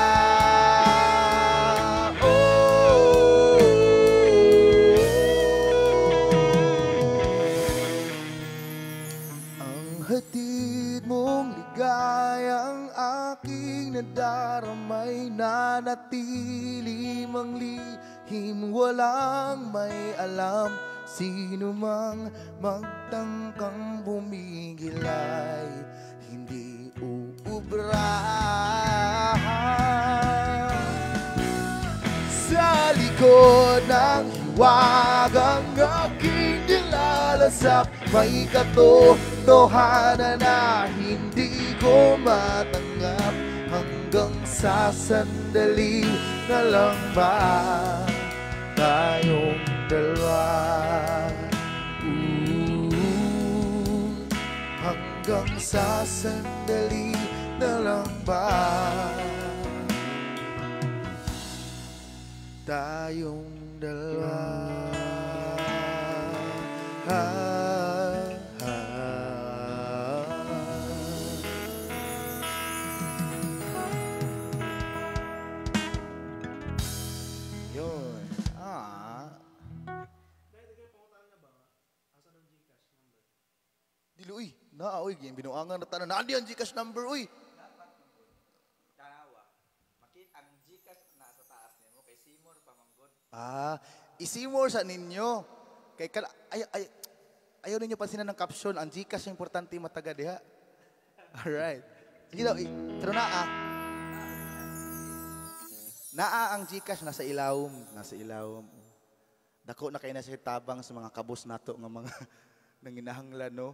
Hatid mong ligayang aking nadaramay, nanatili mang lihim, walang may alam. Sino mang magtangkang bumigil ay hindi uubra. Sa likod ng hiwagang aking nilalasap, may katotohanan na hindi ko matanggap. Hanggang sa sandali na lang ba tayong dalawa? hanggang sa sandali na lang ba tayong dalawa. Yun. Dilo, uy. Uy. Binuangan na tanan. Naandi ang Gcash number, uy. Tanawa. Makita ang Gcash na sa taas nimo kay Seymour pamanggod. Isimor sa ninyo. Ayaw ninyo pansinan ng caption. Ang Gcash yung importante mataga diha. Alright. Sige daw, pero naa ang Gcash nasa ilawom. Nasa ilawom. Dako na kayo na siya tabang sa mga kabos nato nga mga nanginahanglan, no?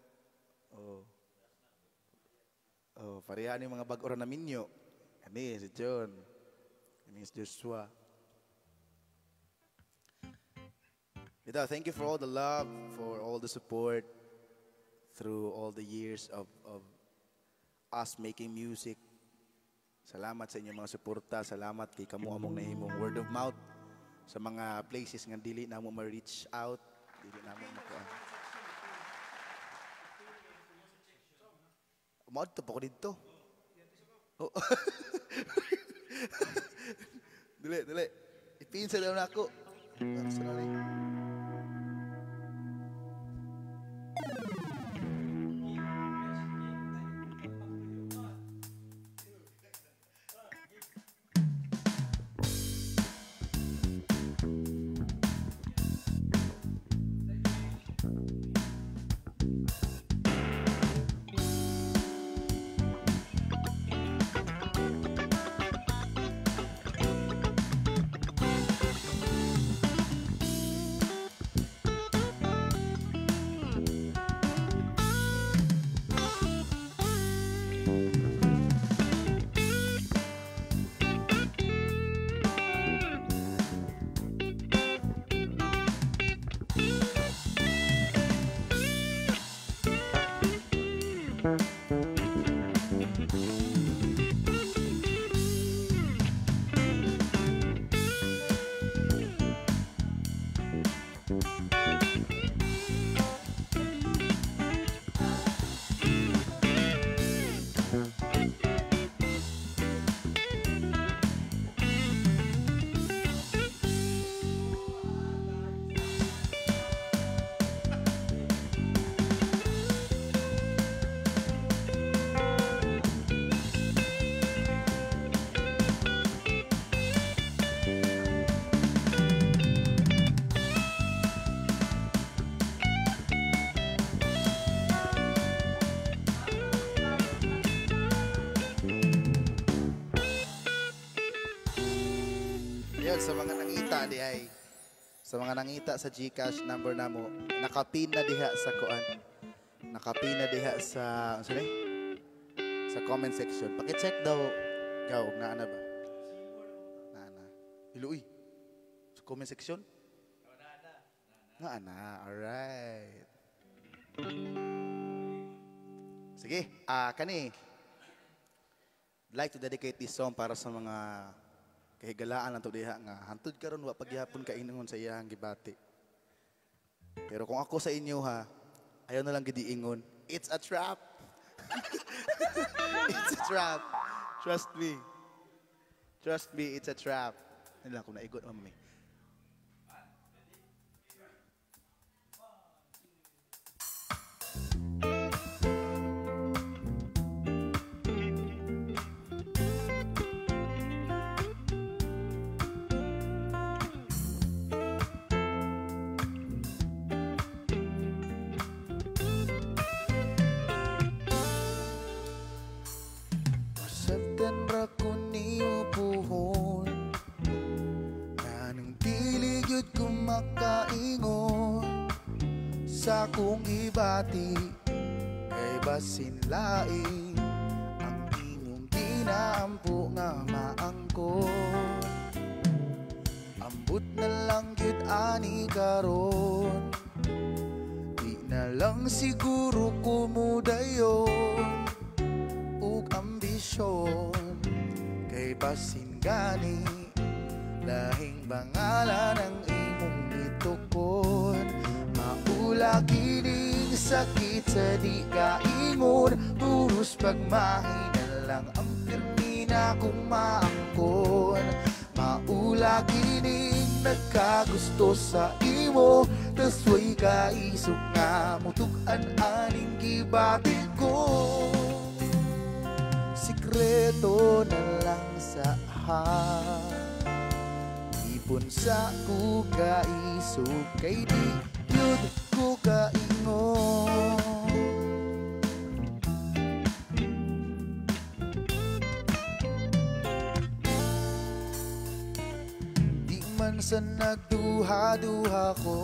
Pareha yung mga bag-ora na minyo. Kani, si John. Kani, si Joshua. Ito, thank you for all the love, for all the support through all the years of us making music. Salamat sa inyong mga suporta. Salamat kay kamo among nahimong word of mouth sa mga places nga dili na mo ma-reach out. Dili na mo makuha. Umaad pa ko dito. Oh. Dili. Ipinsa daw na ako. Sorry. Sa mga nangita di ay sa mga nangita sa GCash number namo nakapin na diha sa kuan, nakapin na diha sa sa comment section. Paki-check daw gaw na ba na iluoy sa comment section na alright. Sige, kani like to dedicate this song para sa mga kahigalaan lang to diha nga hantud karon wa pagyapon ka ingon sa iyang gibati. Pero kung ako sa inyo ha, ayaw na lang gid ingon. It's a trap. It's a trap. Trust me. Trust me, it's a trap. Nila ko naigot mami. September ko niyo puhon Nanang dili yun kumakaingon Sa kong ibati Kay basin laing Ang imong ginaampo nga maangkon Ambot na lang yun ani karon Di na lang siguro kumudayon ug ambisyon kay basin gani lahing bangalan ang imong gitukod. Maula gining sakit sa di kaingon, puros pagmahina lang ang pirmina kung maangkon. Maula gining nagkagusto sa imo, tasway kaisog nga mutukan aning gibati ko. Sikreto na lang sa ipon sa kaisog kay di yun ko kaingon. Di man sa nagduha-duha ko,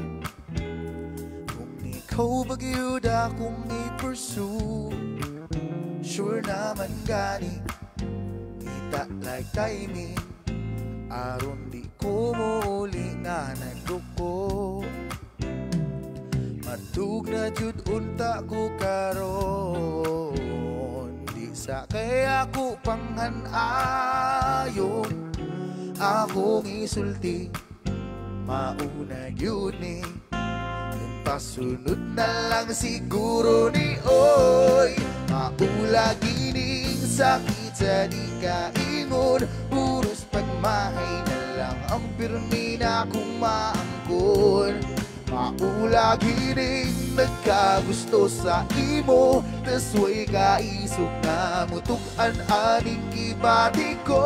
kung ikaw bagyod akong i-pursue, sure naman gani kita like timing aron di ko muli nga nagduko. Matug na jud unta ko karon, di sa kaya ko panghanayon akong isulti mauna yun ni pasunod na lang siguro ni oy. Maula gining sakit sa di kaingon, puros pagmahay na lang ang pirmina kung maangkon. Maula gining nagkagusto sa imo, tasway kaisog na mutukan aning gibati ko.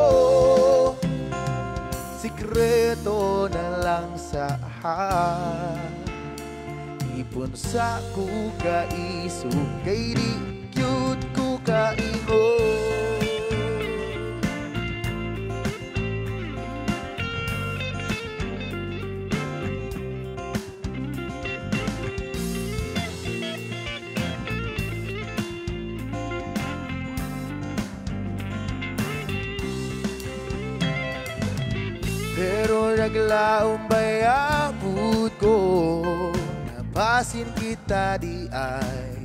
Sikreto na lang sa ipon sa kaisog kay di cute ko kaingon. Pero naglaong bayabot ko, napasin kita di ay.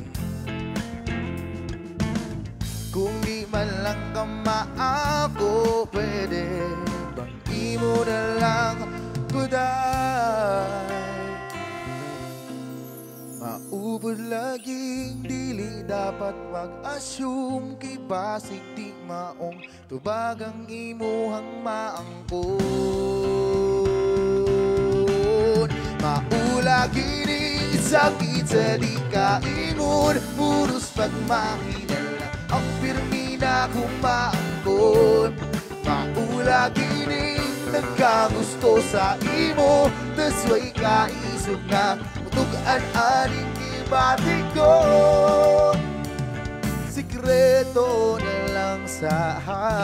Kung di man lang ka maako, pwede bang imo na lang kuday. Maubod laging dili dapat mag-assume, kay basig di maong tubag ang imuhang maangkon. Maula gining sakit sa di kaingon, puros pagmahina lang ang pirmina kung maangkon. Maula gining nagkagusto sa imo, tasway kaisog nga mutugan aning gibati ko. Sikreto na lang sa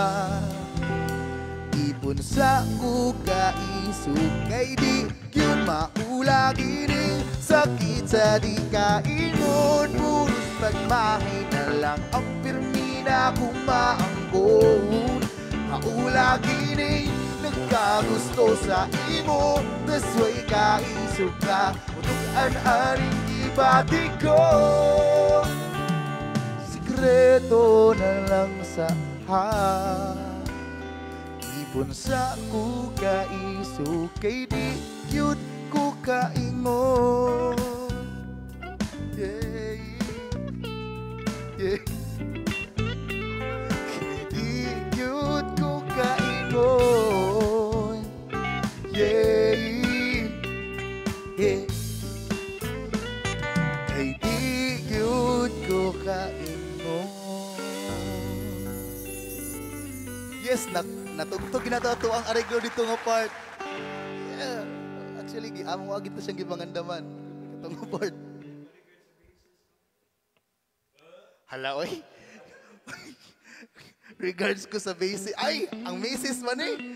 ipon sa kaisog kay di yun maula gining sakit sa di kaingon, puros pagmahay na lang ang pirmina kung maangkon. Maula gining nagkagusto sa imo, tasway kaisog ka mutugan aning gibati ko. Sikreto na lang sa ipon sa kaisog kay di cute ko kaingon. Yeah, yeah. Kay di cute ko kaingon. Yeah, yeah. Kay di cute ko kaingon. Yes, natugtog na to ang areglo dito nga part. Yeah. Actually, amo agit na siyang gibangandaman. Ito nga part. Hala, oy. Regards ko sa basis. Ay, ang basis man eh.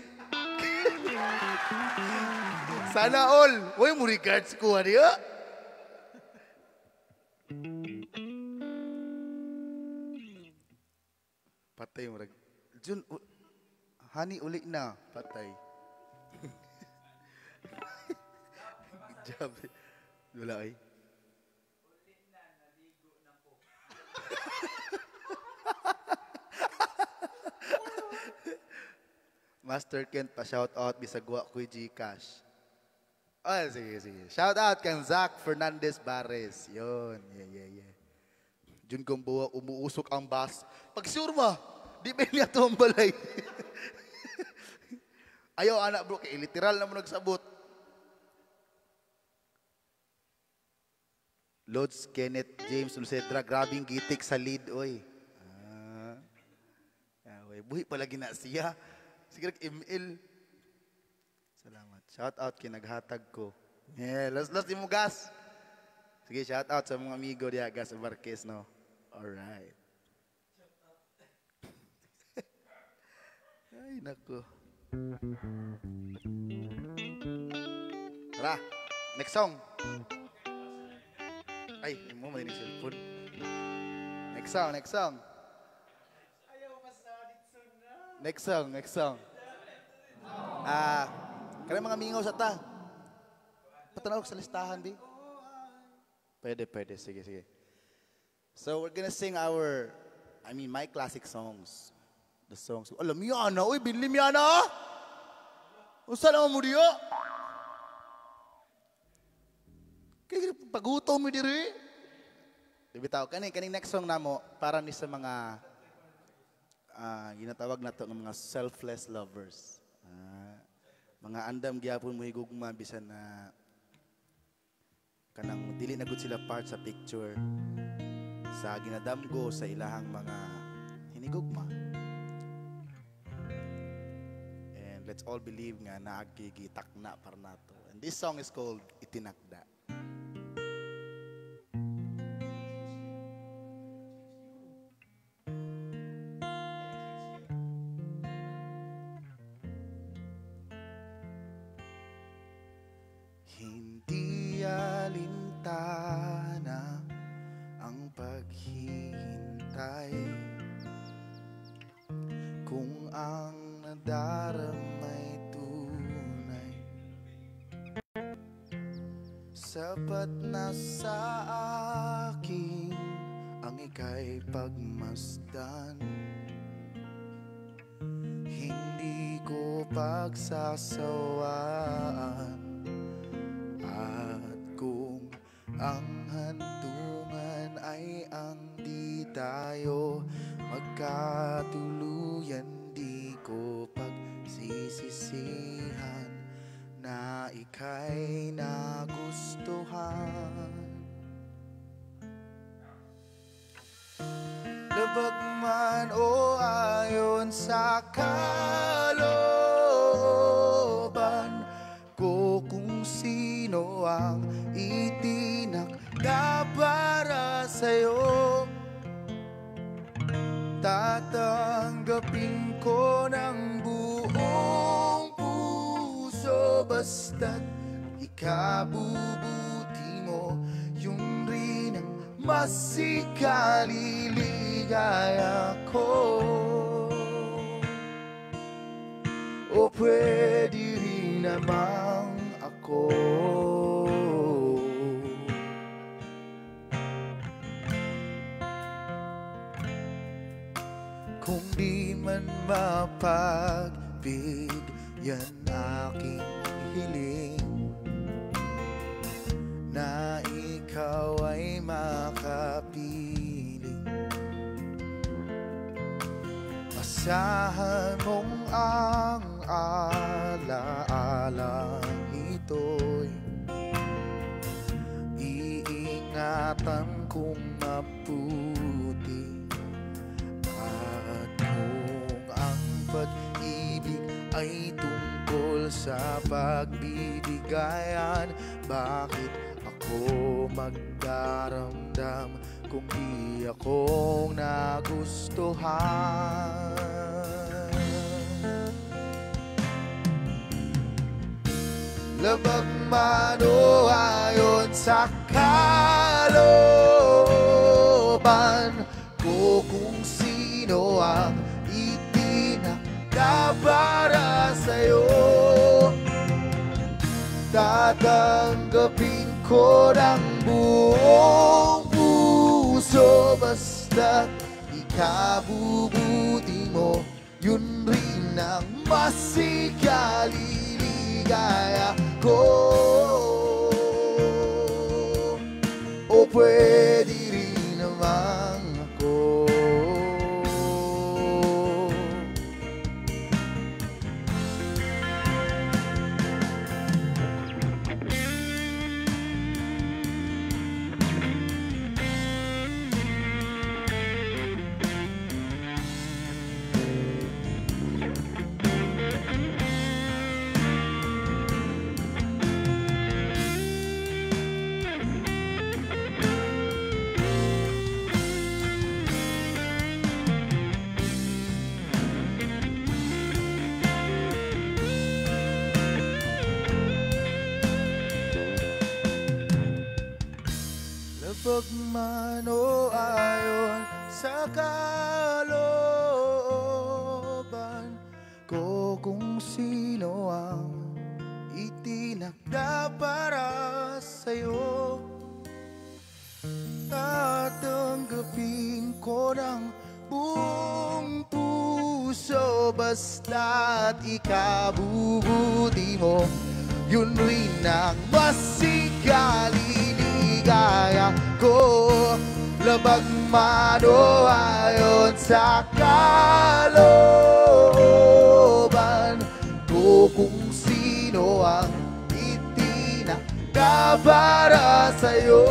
Sana all. Uy, mo regards ko, ano yun? Patay mo. Jun, honey, uli na. Patay. Good job. Wala ay. Master Kent pa shout out bisagwa ko Gcash. Oh, sige. Shout out kang Zach Fernandez Bares. Yun, yeah. Jun Gomboa, umuusok ang bus. Pag sure mo, di ba niya ito ang balay? Ayaw, anak bro, kay literal na mo nagsabot. Lods Kenneth James Lucedra, grabing gitik sa lead, oy. Buhi pala gina siya. Sige, ML. Salamat. Shout out kinaghatag ko. Yeah, last mo gas. Sige, shout out sa mga amigo diya gas Marquez, no. Alright. Ay, nako. Tara, next song. Ay, mo may cellphone. Next song. Next song. Kaya mga mingaw sa ta. Patanaw sa listahan, di? Pwede. Sige. So, we're gonna sing my classic songs. The songs. Alam, Miana, uy, binili Miana! Unsa naman mo diyo? Kaya pagutom mo diri. Bitaw, kaning next song namo para ni sa mga ginatawag nato ng mga selfless lovers. Mga andam gyapon mo higugma bisan na kanang dili na gud sila part sa picture sa ginadamgo sa ilahang mga hinigugma. And let's all believe nga naagigitakna para nato. And this song is called Itinakda. Hindi alintana ang paghihintay kung ang nadaramay tunay. Sapat na sa akin ang ika'y pagmasdan. Hindi ko pagsasawaan. At kung ang hantungan ay ang di tayo magkatuluyan, di ko pagsisisihan na ika'y nagustuhan. Labag man o ayon sa kalooban ko kung sino ang itinakda para sa'yo, tatanggapin ko ng buong puso basta't ikabubuti mo. Yun rin ang mas ikaliligaya ko. O pwede rin namang ako. Kung di man mapagbigyan aking hiling na ikaw ay makapiling, asahan mong ang alaala ito'y iingatan kong mabuti. At kung ang pag-ibig ay tungkol sa pagbibigayan, bakit ako magdaramdam kung di akong nagustuhan? Labag man o ayon sa kalooban ko kung sino ang itinakda para sa'yo, tatanggapin ko ng buong puso basta Basta ikabubuti mo, yun rin ang masikaliligaya ko. O pwede rin naman ako. Labag man o ayon sa kalooban ko, kung sino ang itinakda para sa'yo, tatanggapin ko ng buong puso. Basta't ikabubuti mo, yun rin ang masikaliligaya ko. Labag man o ayon sa kalooban ko, kung sino ang itinakda para sa'yo,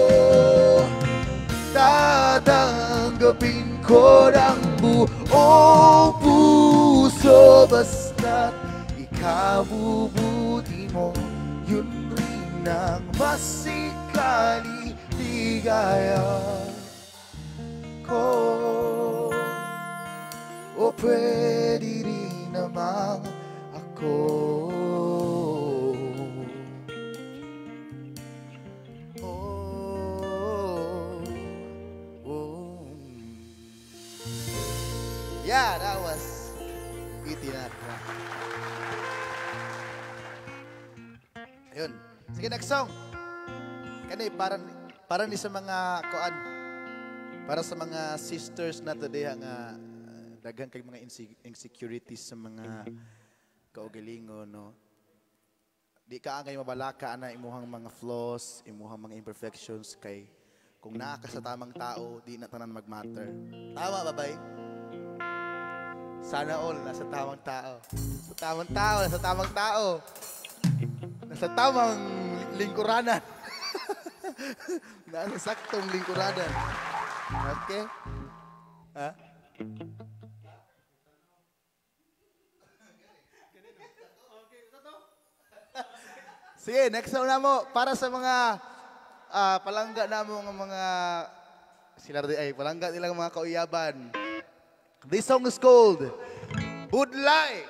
tatanggapin ko ng buong puso. Basta't ikabubuti mo, yun rin ang masikaliligaya ko. O pwede rin naman ako. Yeah, that was Itinakda. Ayun. Sige, next song. Kani, para ni sa mga kuan, para sa mga sisters na today nga daghan kay mga insecurities sa mga kaugalingon, no. Di ka angay mabalaka na imuhang mga flaws, imuhang mga imperfections, kay kung naa ka sa tamang tao, di na tanan magmatter. Tama ba, bay? Sana all nasa tamang tao. Sa tamang tao, nasa tamang tao. Nasa tamang lingkuranan. Nasa saktong lingkuranan. Okay? Ha? Sige, next song na mo. Para sa mga palangga na mo ng mga sila ay palangga nilang mga kauyaban. This song is called Budlay.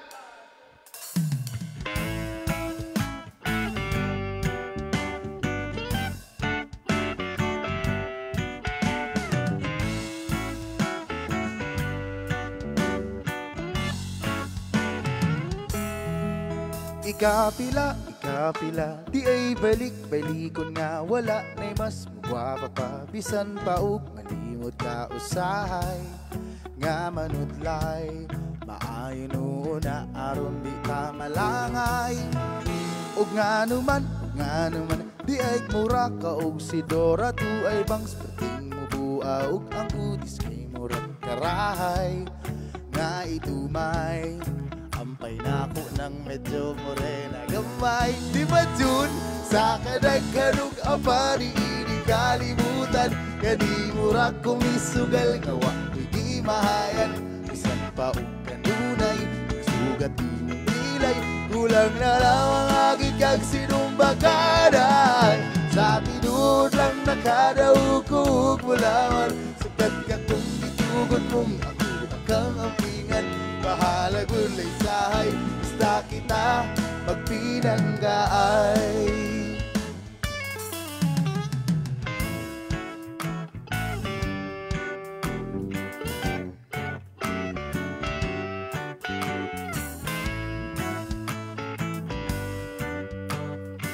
Ikapila, di ay balik-balikon nga, wala na'y mas mugwa pa, bisan pa og malimot ka usahay, nga manudlay, maayon una aron di ta malangay. Og nga naman, di ay mura ka og si Dora, tu ay bangs perting mo bua, og ang udis kay murag karahay, nga itumay. Ampay na ako ng medyo morena gamay. Di ba Jun? Sa kadagkanong apani ini kalimutan, kani mura kumisugal ngawa di mahayan. Bisan pa og kanunay sugat inyong ilay, kulang na lang ang agit kag sinumbakanay. Sa tinud lang nakadaukog mulawan, sagat ka kung itugot mong ako akang ampingan. Bahalag ulay sahay, basta kita magpinanggaay.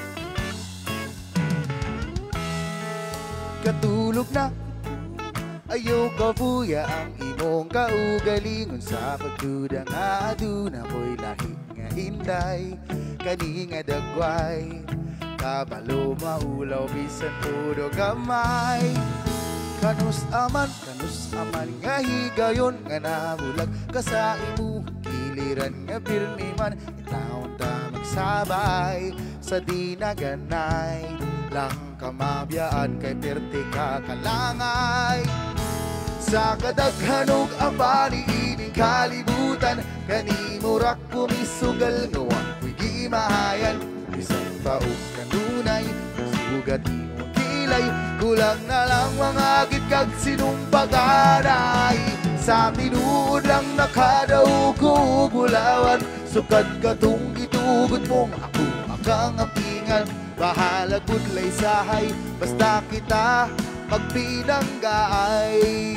Katulog na Ayaw kabuya ang imong kaugalingon sa pagduda nga aduna ko'y lahi nga hinday kani nga dagway kabalo maulaw bisan puro gamay kanus aman nga higayon nga nabulag ka sa imo kiliran nga pirmi man itaon ta magsabay sa dinaganay lang kamabiyaan kay perti ka kalangay sa kadaghanog ang paniining kalibutan kanimo rak kumisugal nga wako'y gimahayan bisan pa og kanunay sugat imong kilay kulang na lang mga gitkag sinumbaganay sa tinuod lang nakadaog ko bulawan sukad katong gitugot mong ako akang apingan bahala gudlay sahay basta kita magpinanggaay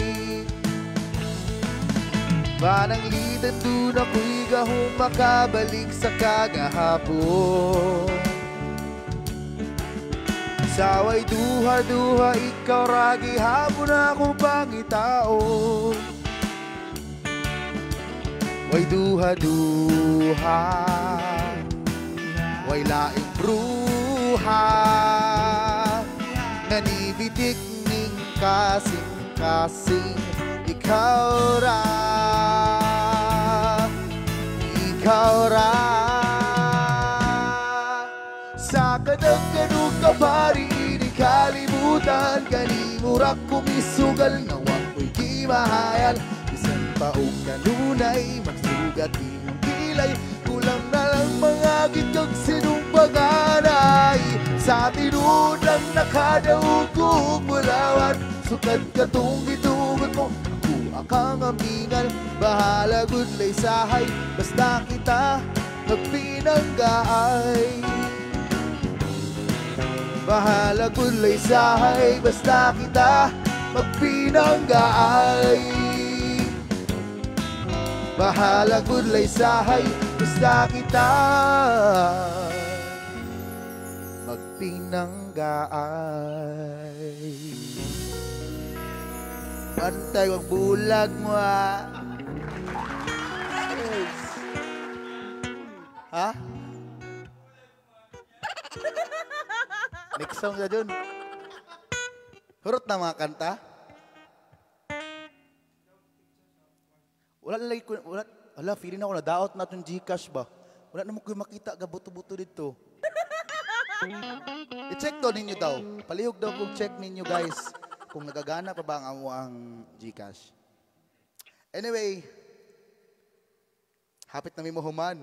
pananglitan doon ako'y gahong makabalik sa kagahapon saway duha-duha ikaw ragi hapon akong pangitaon way duha-duha way laing bruha nanibitik ning kasing-kasing ikaw ra sa kadagkanong kapari ni kalibutan kanimo rak kumisugal nga wako'y gimahayan bisan pa og kanunay magsugat imong kilay kulang na lang mga gitkag sinumbaganay sa tinuod lang nakadaog ko bulawan sukad katong gitugot mo akang amingan bahala gudlay sahay basta kita magpinanggaay bahala gudlay sahay basta kita magpinanggaay bahala gudlay sahay basta kita magpinanggaay Antay, wag bulag mo Yes. Ha? Next song na dun. Hurot na mga kanta. Wala, feeling ako na daot na itong Gcash ba? Wala naman ko makita ka buto-buto dito. I-check to ninyo daw. Palihog daw kung check ninyo guys. Kung nagagana pa ba ang ang Gcash. Anyway, hapit na may mahuman.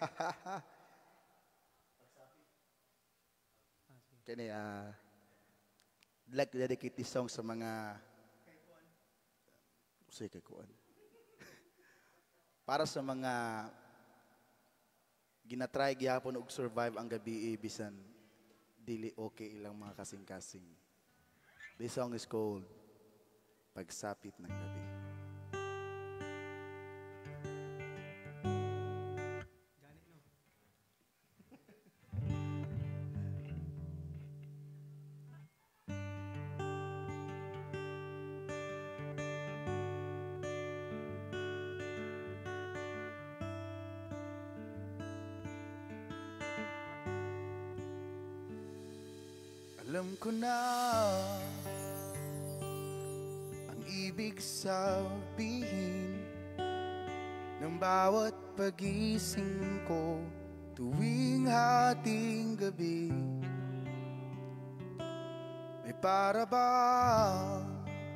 Kani, like to dedicate this song sa mga kay Kuan. Para sa mga ginatry gihapon og survive ang gabi bisan dili okay ilang mga kasing-kasing. This song is called Pagsapit ng Gabi. Alam ko na ang ibig sabihin ng bawat pagising ko tuwing hating gabi. May para bang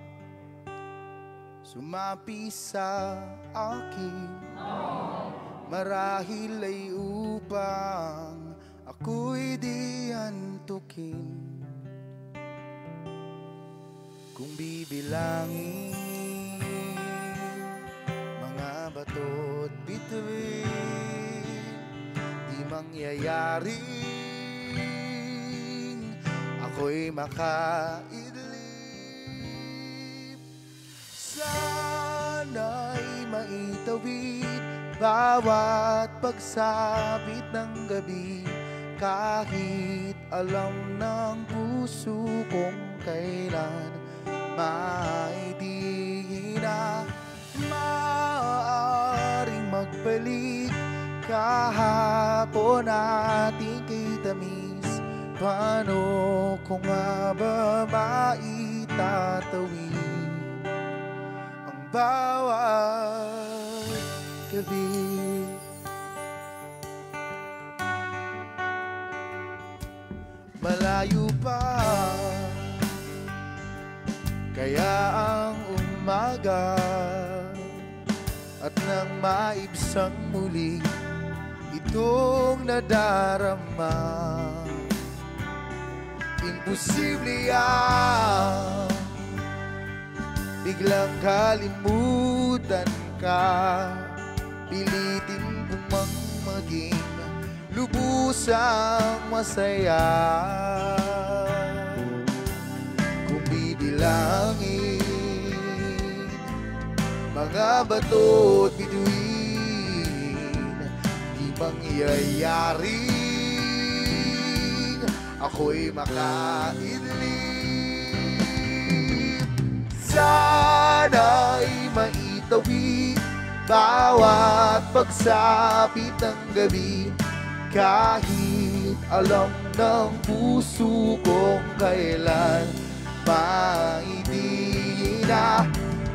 sumapi sa akin marahil ay upang ako'y di antukin. Kung bibilangin mga bato't bituin, di mangyayaring ako'y makaidlip. Sana'y maitawid bawat pagsapit ng gabi, kahit alam ng puso kong kailan May di na maaaring magbalik. Kahapon ating kitamis, paano ko nga ba maitatawid ang bawat gabi? Malayo pa kaya ang umaga, at nang maibsang muli itong nadarama, imposible ang biglang kalimutan ka. Pilitin kong maging lubusang masaya, kung bibilangin mga bato't bituin, di mangyayaring ako'y makaidlip. Sana'y maitawid bawat pagsapit ng gabi, kahit alam ng puso kong kailan hindi na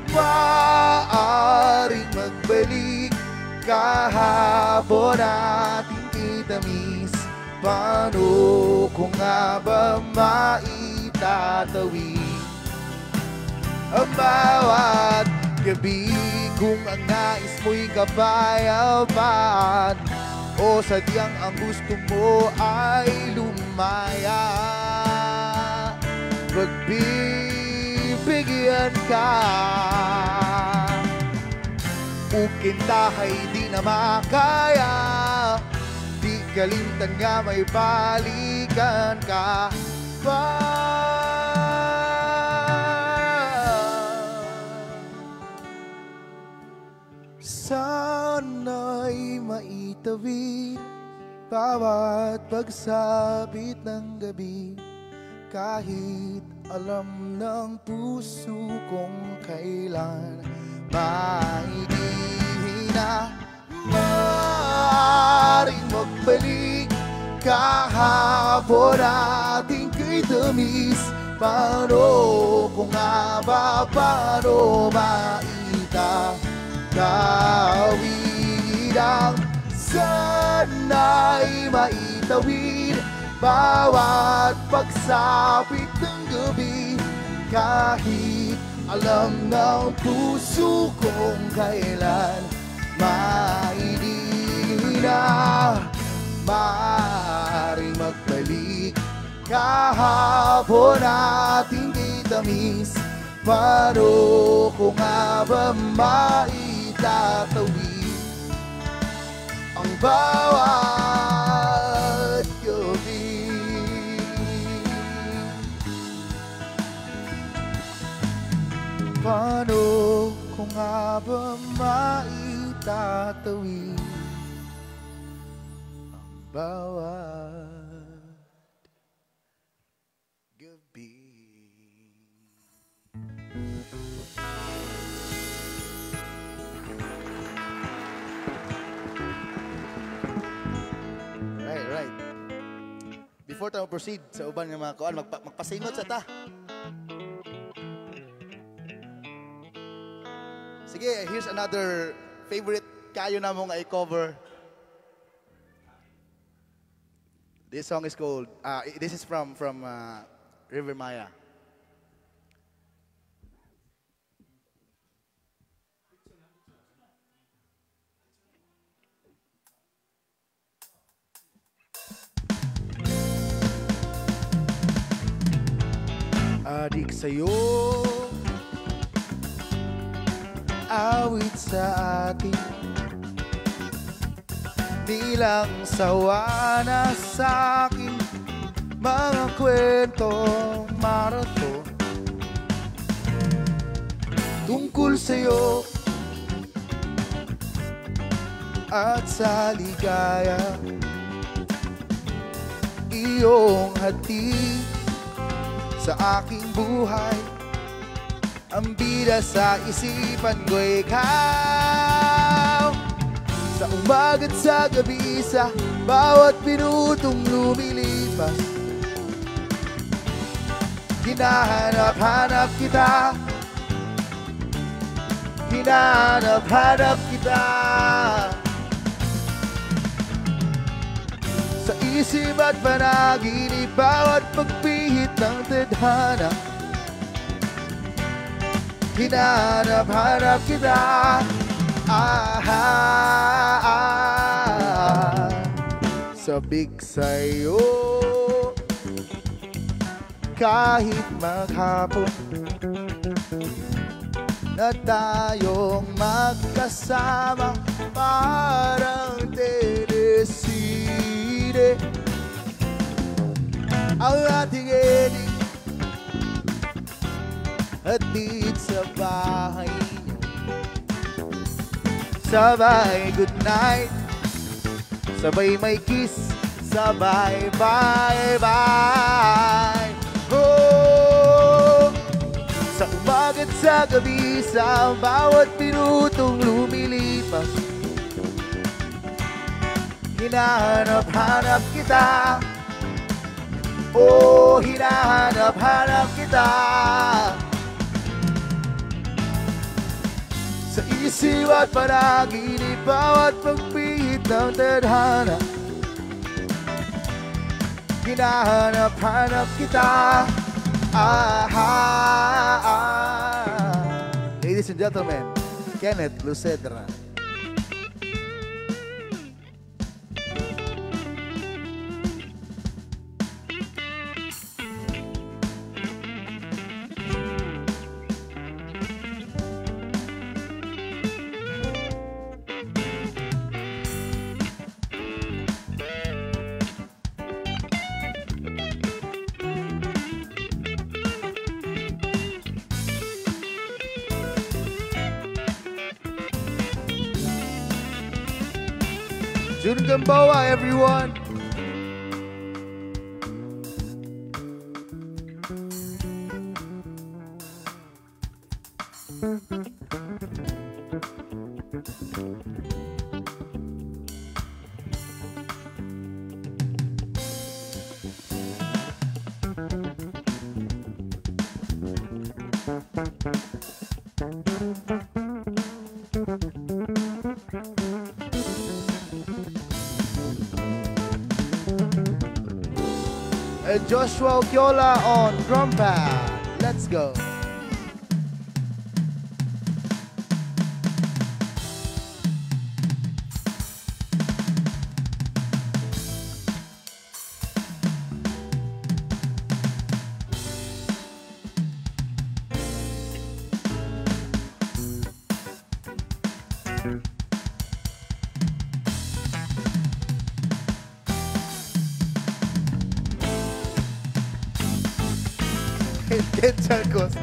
maaaring magbalik. Kahapon ating kitamis, paano ko nga ba maitatawid ang bawat gabi? Kung ang nais mo'y kabayapan, o sadyang ang gusto mo ay lumaya, pagbibigyan ka. Ukintahay di na makaya, di kalimtan nga may balikan ka pa. Sana'y maitawid bawat pagsapit ng gabi, kahit alam ng puso kong kailan hindi na maaaring magbalik. Kahapon ating kitamis, paano ko nga ba, paano maitatawid ang sana'y maitawid bawat pagsapit ng gabi, kahit alam ng puso kong kailan hindi na maaaring magbalik. Kahapon ating kitamis, paano ko nga ba maitatawid ang bawat gabi? Paano ko nga ba maitatawid ang bawat gabi? Right. Before tayo proceed sa uban ng mga kuan, magpasingot sa ta. Sige, here's another favorite kayo na mong i-cover. This song is called, this is from River Maya. Adik sa'yo, awit sa atin, bilang sawa na sa'kin, mga kwentong marathon tungkol sa'yo at sa ligaya, iyong hatid sa aking buhay, Ang bida sa isipan ko'y ikaw. Sa umaga't sa gabi, sa bawat minutong lumilipas, hinahanap-hanap kita. Hinahanap-hanap kita. Sa isip at panaginip, bawat pagpihit ng tadhana, hinahanap-hanap kita. Sabik sa'yo kahit maghapon na tayong magkasama, parang tereside ang ating eling. Hatid sa bahay niyo, sabay good night, sabay may kiss, sabay bye bye. Oh, sa umaga't sa gabi, sa bawat minutong lumilipas, hinahanap-hanap kita. Oh, hinahanap-hanap kita. Sa isip at panaginip, bawat pagpihit ng tadhana, hinahanap-hanap kita. Ladies and gentlemen, Kenneth Lucedra. June Gamboa, everyone. And Joshua Okiola on drum pad. Let's go. Charcos.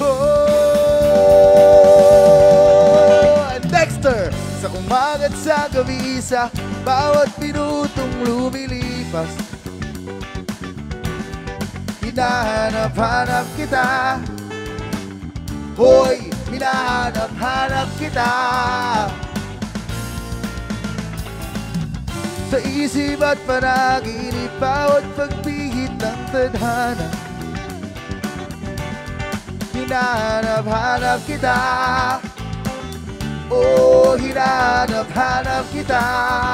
Oh, and Dexter. Sa umaga't sa gabi, sa bawat minutong lumilipas, hinahanap-hanap kita. Hoy, hinahanap-hanap kita. Sa isip at panaginip, bawat pagpihit ng tadhana, hinahanap-hanap kita. Oh, hinahanap-hanap kita.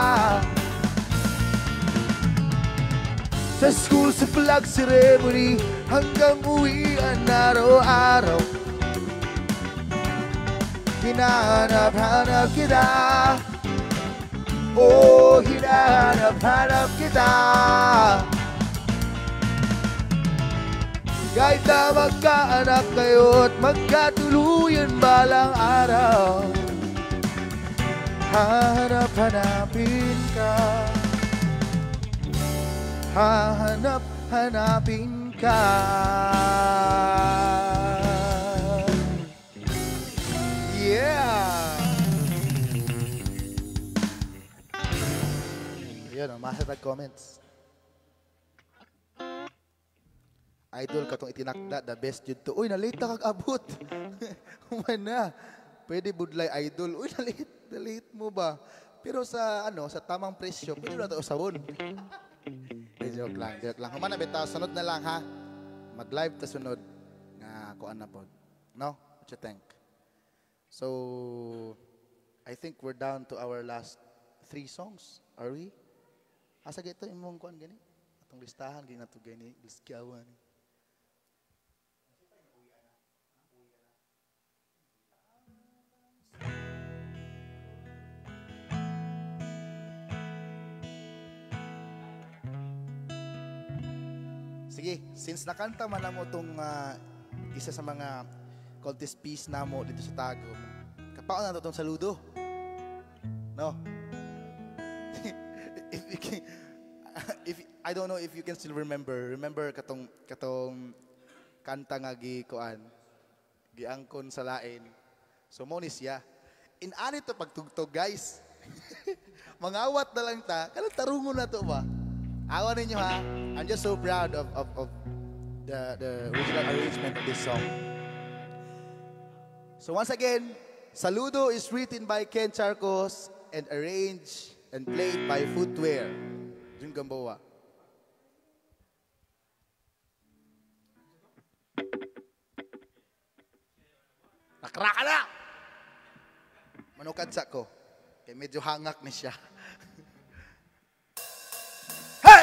Sa school, sa flag ceremony, hanggang uwian araw-araw, hinahanap-hanap kita. Oh, hinahanap-hanap kita. Kahit na magkaanak kayo at magkatuluyan balang araw, hahanap-hanapin ka. Hahanap-hanapin ka. Yeah! Ayan, masa tag-comments. Idol katong itinakda, the best jud to. Uy, nalate kag abot. Human na. Pwede budlay idol. Uy, nalate mo ba? Pero sa sa tamang presyo, pwede na ito usawon. Joke lang. Human na bitaw, sunod na lang ha. Mag-live ta sunod. Nga, kuan na po. No? What you think? So, I think we're down to our last 3 songs. Are we? Asa gito imong kuan gani? Atong listahan gini nato gani, liskyawan. Sige, since nakanta man mo tong isa sa mga contest piece namo dito sa Tagum, kapaon na to tong saludo. No? if I don't know if you can still remember katong kanta nga giangkon sa lain. So mo ni siya. In ani to pagtugtog guys. Mangawat na lang ta, kanang tarungon na to ba? Awan ninyo ha. I'm just so proud of the original arrangement of this song. So once again, Saludo is written by Ken Charcos and arranged and played by Footwear. Jun Gamboa. Nakraka na! Manukad sa ko. Kaya medyo hangak ni siya. Hey!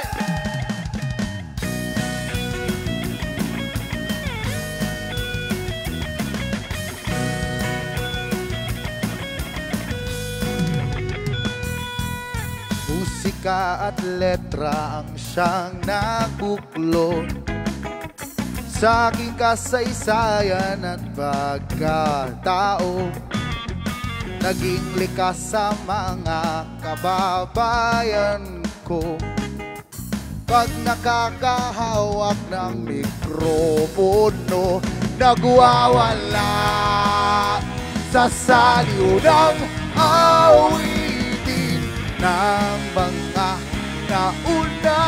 Musika at letra ang siyang nabuklod sa aking kasaysayan at pagkatao. Naging likas sa mga kababayan ko pag nakakahawak ng mikropono. Nagwawala sa saliw ng awitin ng mga nauna.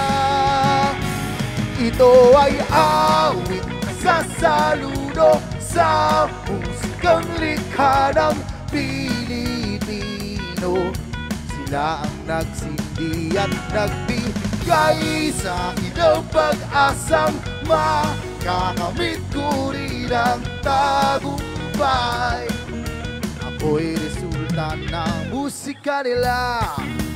Ito ay awit sa saludo sa musikang likha ng Pilipino. Sila ang nagsindi at nagbigay sa akin ng pag-asang makakamit ko rin ang tagumpay. Ako'y resulta ng musika nila.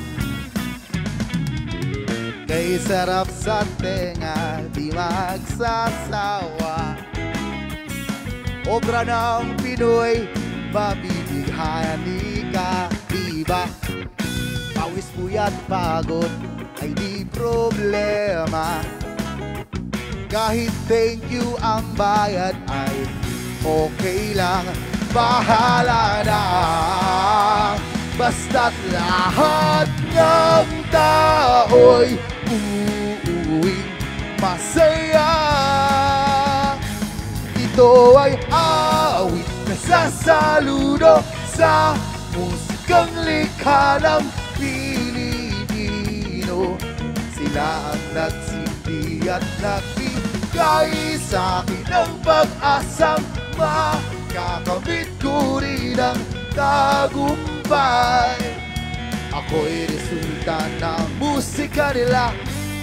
Kay sarap sa tenga, di magsasawa. Obra ng Pinoy, mabibighayan ni ka, diba? Pawis, puyat, pagod, ay di problema. Kahit thank you ang bayad ay okay lang. Bahala na, basta't lahat ng tao'y uuwing masaya. Ito ay awit na sasaludo sa musikang likha ng Pilipino. Sila ang nagsindi at nagbigay sa akin ng pag-asang makakamit ko rin ang tagumpay. Ako'y resulta ng musika nila.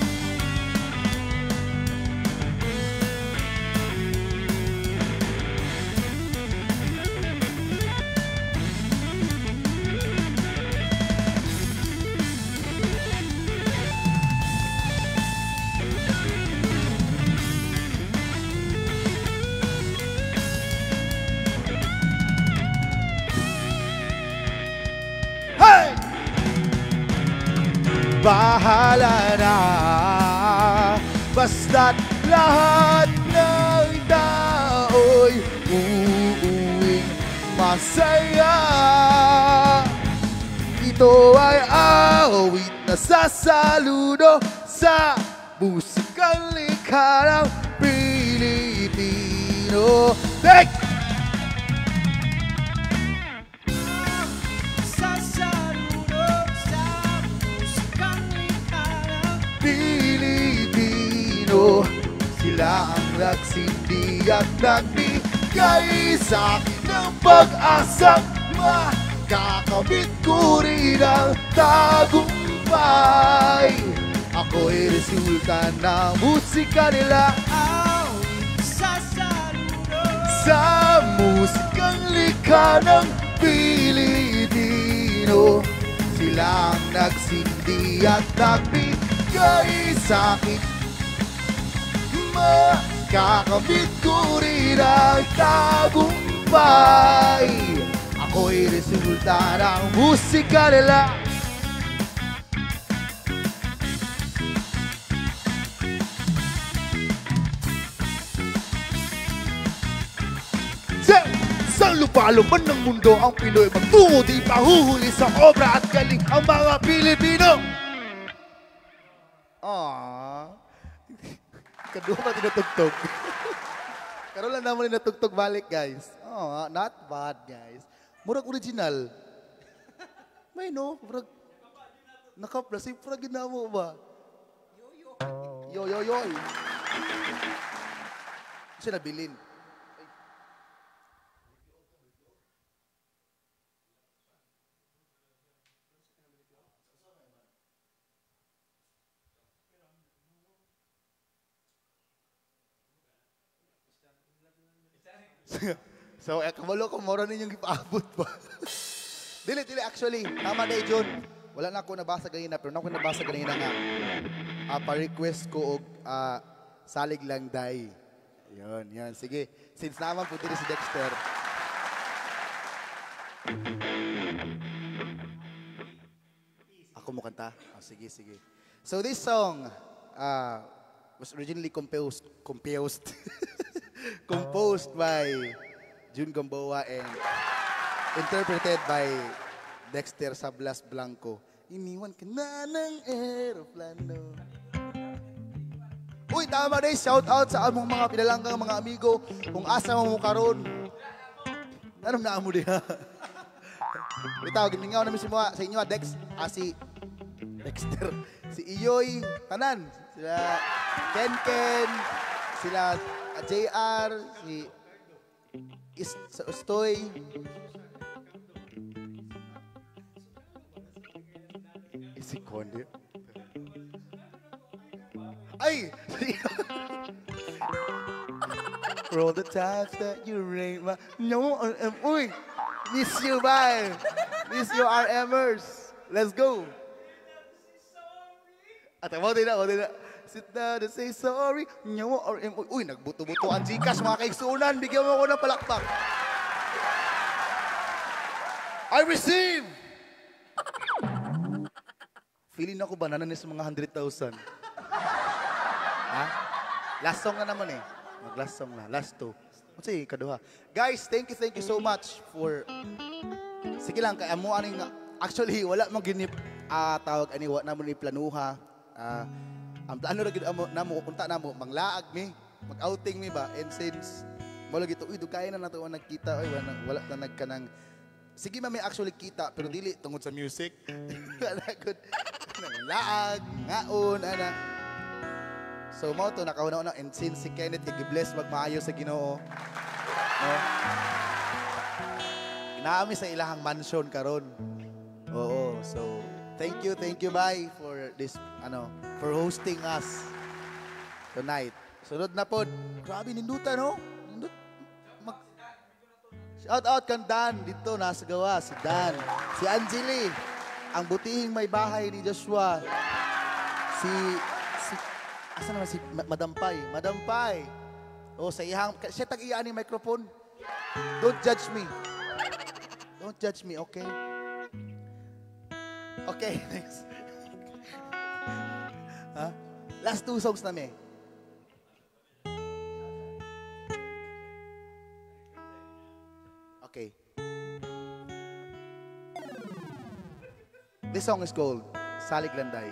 Bahala na, basta't lahat ng tao'y uuwing masaya. Ito ay awit na sasaludo sa musikang likha ng Pilipino. Take! Sila ang nagsindi at nagbigay sa akin ng pag-asang makakamit ko rin ang tagumpay. Ako'y resulta ng musika nila sa musikang likha ng Pilipino. Sila ang nagsindi at nagbigay sa akin. Makakamit ko rin ang tagumpay. Ako'y resulta ng musika nila. Sa lupa-lupan ng mundo ang Pinoy magtungo, di pahuhuli sa obra at galing ang mga Pilipino. Aww. Kadua pa tinutugtog. Karoon lang naman natugtog balik, guys. Oh, not bad, guys. Murag original. May no, murag nakapla si murag ginamo ba? Yo yo yo. Sila bilin. So, kabalo ko, mora ninyong ipaabot ba? Dili, actually, tama na John. Wala na ako nabasa ganina, pero na ako nabasa ganina nga. Pa-request ko og salig lang day. Yun. Sige, since naman po dito si Dexter. Ako mo kanta? Oh, sige. So, this song was originally composed by June Gamboa and interpreted by Dexter Sablas Blanco. Iniwan ka na ng aeroplano. Uy, tama rin. Shout out sa among mga pinalanggang mga amigo. Kung asa mo karon. Anong naamo diha? Bitaw, giningaw namin sa inyo, Dex. Si Dexter. Si Iyoy. Tanan. Sila Ken. Sila JR, si Ustoy. Si Conde. Ay! For all the times that you rain my... No, uy! Miss you, bye! Miss you, RMers! Let's go! At mo din na. Sit down and say sorry. Uy, nagbuto-buto ang Gcash, mga kaigsunan. Bigyan mo ako ng palakpak. I receive! Feeling ako ba nananis mga 100,000? Ha? Last song na naman eh. Mag-last song na. Last two. Sige, kaduha. Guys, thank you so much for... Sige lang, kaya mo aning... Actually, wala mong ginip tawag ani, wala naman iplanuha. Ang plano rin namo, punta namo, manglaag mi, mag-outing mi ba, and since, wala gito, uy, dugay na nato ang nagkita, uy, wala na nagkanang, sige may actually kita, pero dili, tungod sa music, laag, ngaon, ana. So, mo to, nakauna-una, and since si Kenneth, i-bless magmaayo sa Ginoo, no? Inaami sa ilahang mansion karon. Oo, so, thank you, bye, for this, for hosting us tonight. Sunod na po. Grabe, ninduta, no? Shout out kan Dan. Dito, nasa gawa. Si Dan. Si Angeli. Ang butihing may bahay ni Joshua. Asa naman si Madam Pai. Oh, sa ihang, siya tag-iyaan ni microphone. Don't judge me, okay? Okay, next. Huh? Last two songs na may. Okay. This song is called Salig Landay.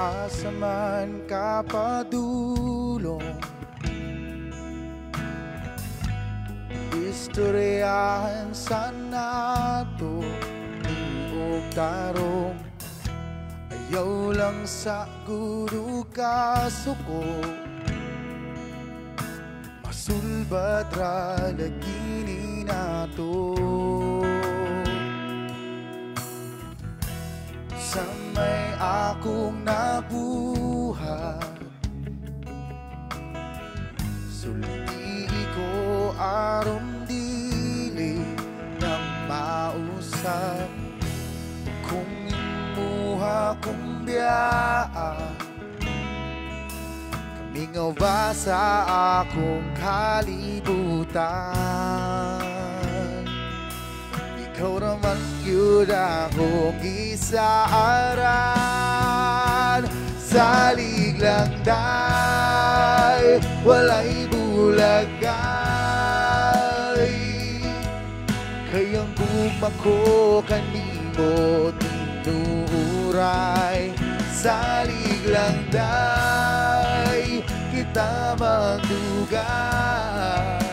asaman kapadulong istoryahan sa nato niog tarong ayaw lang sa guru kasuko masulbat ra lagini nato sa may akong nabuhat sulti ko aron dili ng mausap kung imuha kong biyaan kamingawa sa akong kalibutan ikaw naman yun akong isaaran salig lang day walay bulagay kayang gugma ko kanimo tinuray salig lang day kita magdugay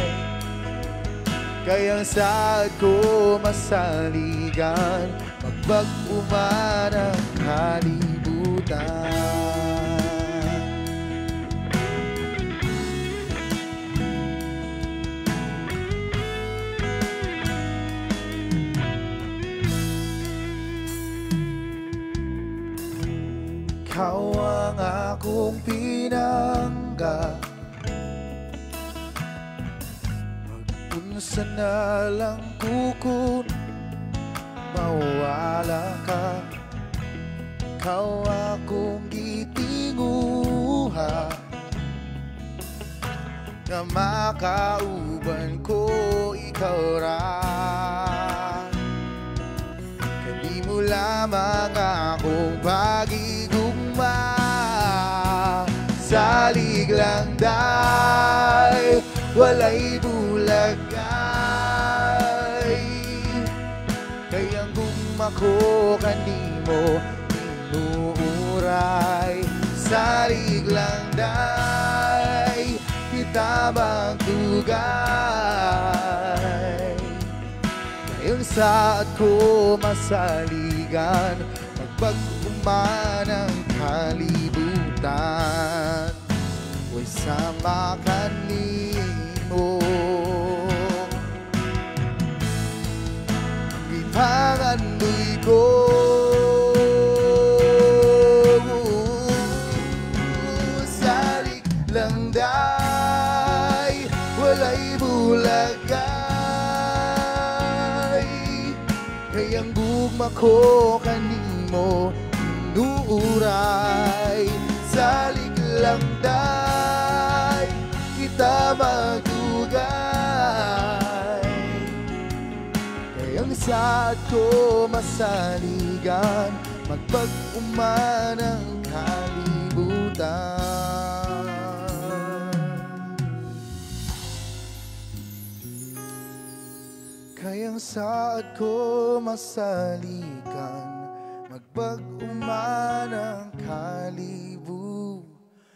kayang saad ko masaligan magbag-uman ang kalibutan ikaw ang akong pinangga magpunsa na lang kukun mawala ka ikaw akong gitinguha na makauban ko ikaw ra kadi mo lamang akong pagigugma salig lang day walay bulagay kayang gugma ko kanimo tinuuray salig lang day kita magdugay kayang saad ko masaligan magbag-uman ang kalibutan huwag sama kanimo gipangandoy ko salig lang day walay bulagay kayang gugma ko kanimo tinuuray salig lang day kita magdugay kayang saad ko masaligan magbag-uman ang kalibutan kayang saad ko masaligan magbag-uman ang kalibutan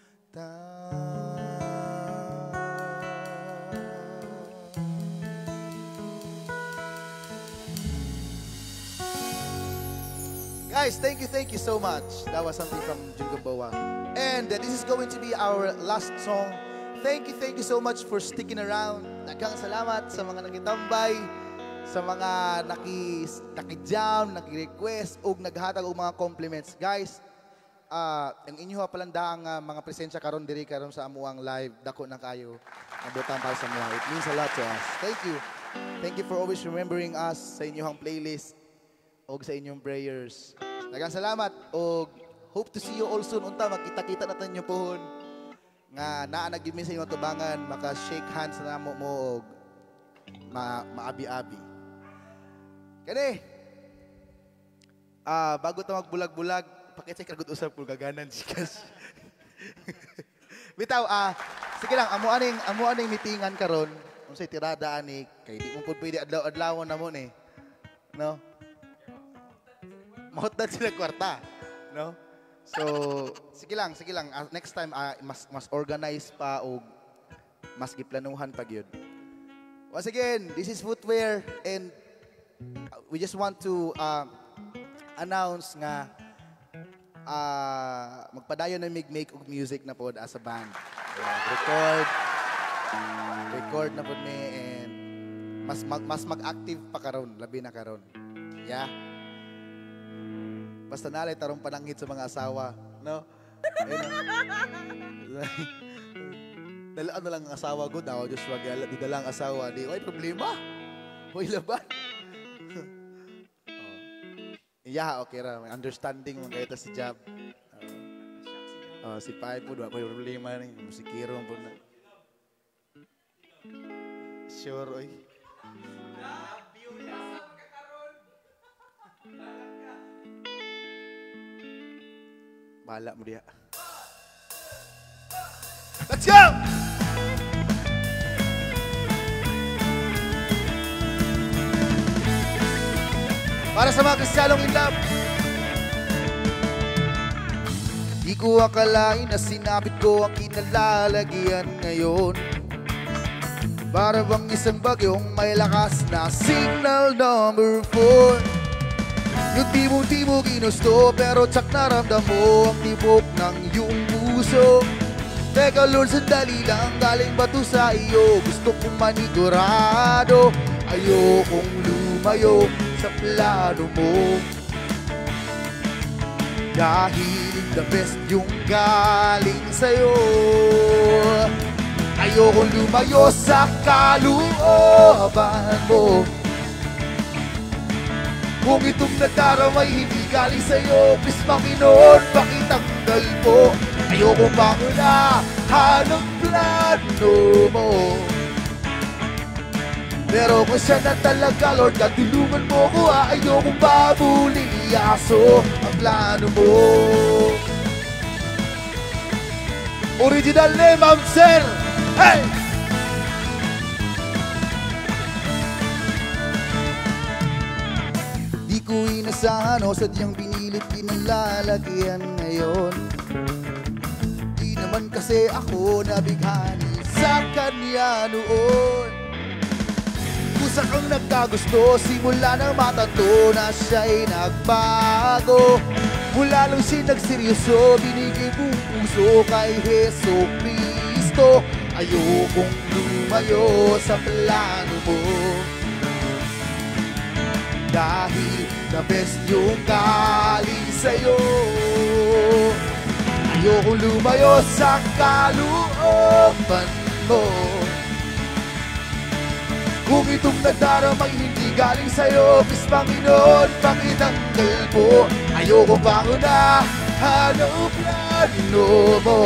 Guys, thank you so much. That was something from Jungoboa. And this is going to be our last song. Thank you so much for sticking around. Daghang salamat sa mga nagitambay, sa mga naki-jam, naki-request, o naghatag og mga compliments. Guys, ang inyo palandaang mga presensya karon diri karon sa amuang live, dako na kayo. Nabutan para sa mga. It means a lot to us. Thank you. Thank you for always remembering us sa inyong playlist o sa inyong prayers. Daghang salamat o hope to see you all soon. Unta, magkita-kita natin nyo pohon. Nga naanagin mi sa inyong tubangan, maka-shake hands na mo o maabi-abi. Kani, bago ito magbulag-bulag, pakitsay kagod usap kung gaganan sikas. Bitaw, sige lang, amo aning meetingan karon, unsay tirada ani, kay di mo pud pwede adlaw-adlawon na mo ni. No? Mahutdan sila kwarta, no? So, sige lang, sige lang. Next time, mas organize pa o mas giplanuhan pa gyud. Once again, this is Footwear and we just want to announce nga magpadayon na make og music na pod as a band. Record na pod me and mas mag-active pa karon, labi na karon. Yeah. Basta nalay tarong pananghit sa mga asawa, no? Dalaan na lang ang asawa ko daw, Diyos wag dala ang asawa, di ay problema. Hoy laban. Yeah, okay ra, may understanding mo kayta si Jab. Si Pai po, wala problema ni musikero po na. Sure, oy. Bahala mo diya. Let's go! Para sa mga Kristiyanong in love. Di ko akalain na sinapit ko ang kinalalagyan ngayon. Para bang isang bagyong may lakas na signal number 4. Yung tibong-tibong ginusto pero tsak naramdam mo ang tibok ng iyong puso. Teka Lord, sandali lang, galing ba to sa iyo? Gusto kong manigurado, ayokong lumayo sa plano mo. Dahil the best yung galing sa'yo. Ayokong lumayo sa kalooban mo. Kung itong nagdaramay hindi galing sa'yo, please Panginoon, pakitanggal po. Ayokong pangunahan ang plano mo. Pero kung siya na talaga, Lord, katulungan mo ko, ayokong babuli-aso ang plano mo. Original name, Ma'am Sir! Hey! Di ko inasahan o sadyang pinilit pinalalagyan ngayon. Di naman kasi ako nabighani sa kanya noon. Kusa kang nagkagusto, simula nang matato na siya'y nagbago. Mula nung sinagseryoso, binigay buong puso kay Heso Kristo. Ayokong lumayo sa plano mo. Dahil the best yung galing sa'yo. Ayokong lumayo sa kalooban mo. Kung itong nagdaramay hindi galing sa'yo, please Panginoon, pakitanggal po. Ayokong pangunahan ang plano mo.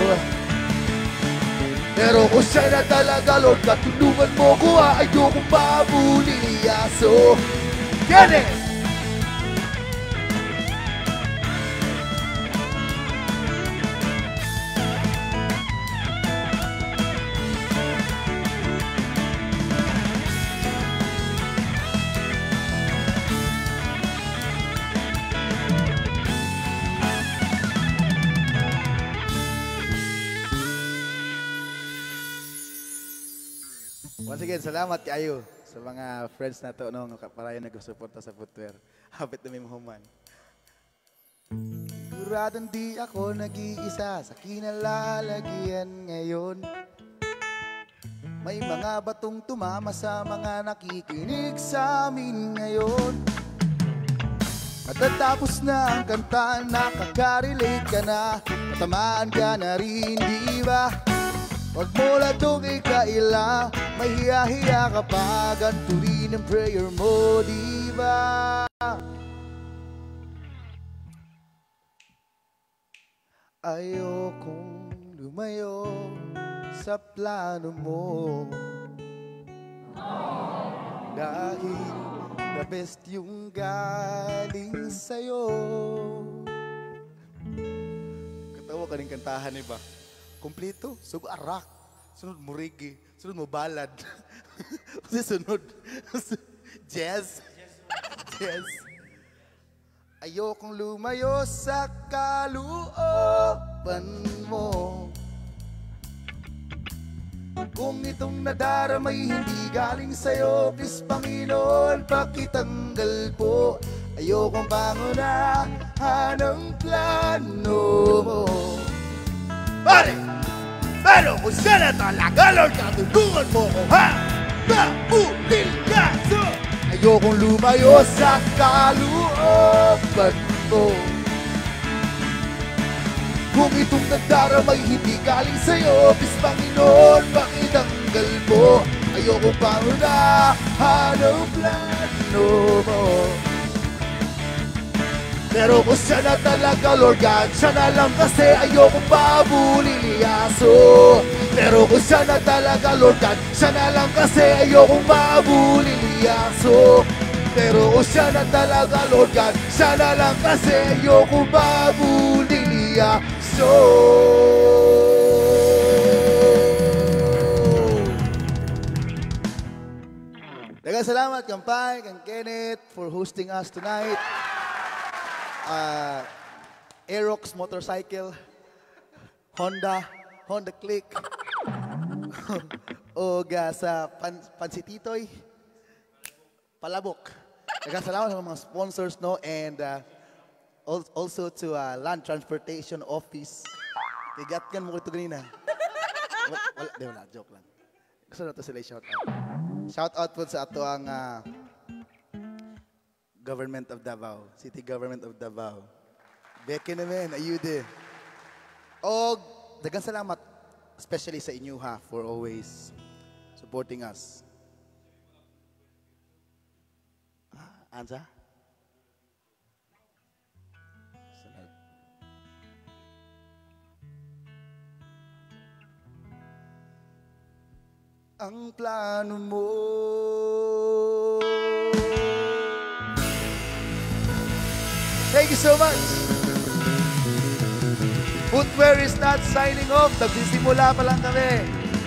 Pero kung siya na talaga, Lord, katulungan mo ko, ayokong babuli-aso. Get it! Once again, salamat kayo sa mga friends na to nung kaparayan nag-suporta sa Footwear. Hapit na may mahuman. Siguradong di ako nag-iisa sa kinalalagyan ngayon. May mga batong tumama sa mga nakikinig sa amin ngayon. Natatapos na ang kanta, nakaka-relate ka na, natamaan ka na rin, di ba? Wag mo lang itong ikaila, may hiya-hiya ka pa, ganito rin ang prayer mo, di ba? Ayokong lumayo sa plano mo. Dahil the best yung galing sa'yo. Katawa ka rin kantahan, iba? Kompleto, sugo arak, sunod mo reggae, sunod mo ballad, kasi sunod jazz, jazz. Ayokong lumayo sa kalooban mo. Kung itong nadaramay hindi galing sa'yo, please Panginoon, pakitanggal po. Ayokong pangunahan ang plano mo. Pare! Pero kung sana talaga, Lord, katulungan mo ko, ha? Maulilyaso! Ayokong lumayo sa kalooban mo. Kung itong nagdaramay hindi galing sa'yo, please Panginoon, pakitanggal mo. Ayokong pangunahan ang plano mo. Pero kung siya na talaga, Lord God, siya na lang kasi ayokong mabulilyaso. Pero kung siya na talaga, Lord God, siya na lang kasi ayokong mabulilyaso. Pero kung siya na talaga, Lord God, siya na lang kasi ayokong mabulilyaso. Daghang salamat, Kampay, kang Kenneth, for hosting us tonight. Aerox motorcycle, Honda Click, o sa Pansititoy, Palabok. Nagkasalamat sa mga sponsors, no? And also to Land Transportation Office. Igatkan mo ko ito ganina. Wala, joke lang. Gusto na ito sila shout out. Shout out po sa ato ang Government of Davao, City Government of Davao. Beke naman, ayude. O, daghang salamat, especially sa inyo ha, for always supporting us. Anza? Ang plano mo Thank you so much. Footwear is not signing off. Nagsisimula pa lang kami.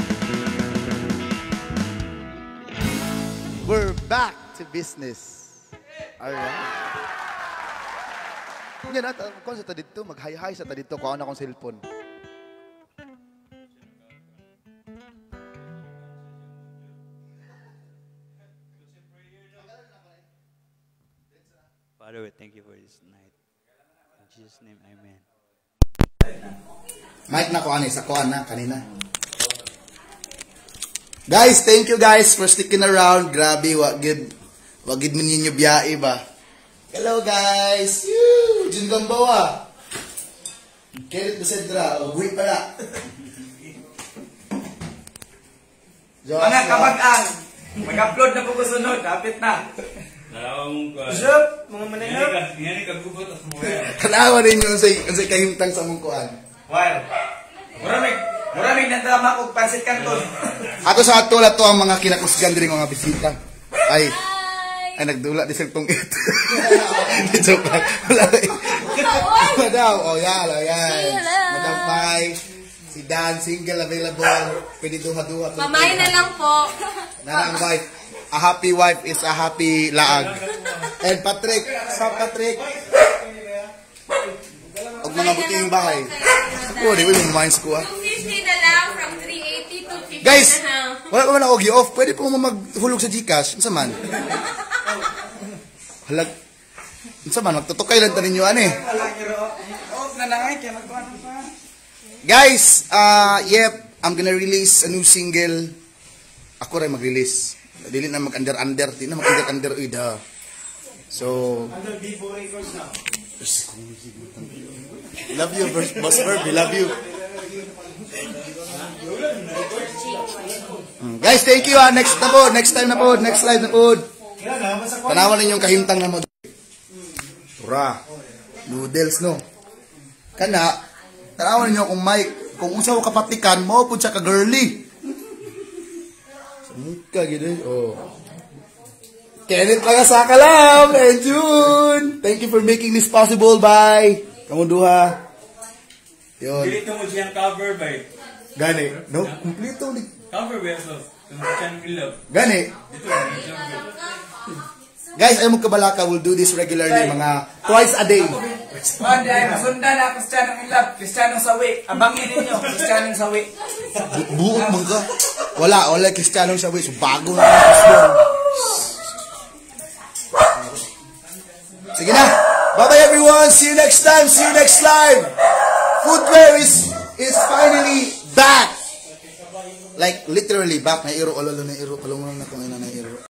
We're back to business. Alright. Yan na, kung sa dito, mag-hi-hi sa dito, kung ano akong cellphone. Father, we thank you for this night. In Jesus' name, amen. Mike na kuan sa kuan na kanina. Guys, thank you guys for sticking around. Grabe, wagid man ninyo biyahe ba. Hello guys. Yoo, Jun Gambawa. Kerit Besedra, buhi pala. Mga kabag-ang, mag-upload na po ko sunod, kapit na. Bishop, mga manahap. Nga kagubot at mga. Kanawa ninyo unsay kahimtang sa mong kuan. Wow. Muramig na drama kog pansit kanton. Ato sa ato la to ang mga kinakusgan diri mga bisita. Ay nagdula di sa tong it. Joke lang. Madam, yan. Madam Pai, si Dan single available. Pwede duha-duha. Mamay na lang po. Nanang wife. A happy wife is a happy laag. And Patrick, stop Patrick. Og mga buting bahay. Ako, di ko yung minds ko 250 na lang from 380 to 50 Guys, na lang. wala ko man og off. Pwede po mo maghulog sa GCash. Unsa man? Halag. Unsa man magtutukay lang tanin niyo ani. Guys, I'm gonna release a new single. Ako rin mag-release. Dili na mag-under. Di na mag-under. So, love you, Boss Verb. We love you. Guys, thank you. Next time na po. Next live na po. Tanawan ninyong kahintang na mo. Tura. Noodles, no? Kana, tanawan ninyo kung Mike. Kung unsa ko kapatikan mo, pun siya ka-girly. Muka gitu. Oh. Kenneth Pangasaka lang and June. Thank you for making this possible. Bye. Kamu duha. Yun. Dito mo siyang cover ba? Gani. No, kumplito ni. Cover ba so? Tumachan ilog. Gani. Dito. Guys, ayaw magkabalaka. We'll do this regularly, mga twice a day. One day, masundan na Kristiyanong in love, Kristiyanong sawi. Abangin ninyo, Kristiyanong sawi. Buot mo ka. Wala Kristiyanong sawi. So, bago na Kristiyan. Sige na. Bye-bye everyone. See you next time. See you next live. Footwear is finally back. Like, literally back. Na iro, ololo na iro. Palungan na kung ina na iro.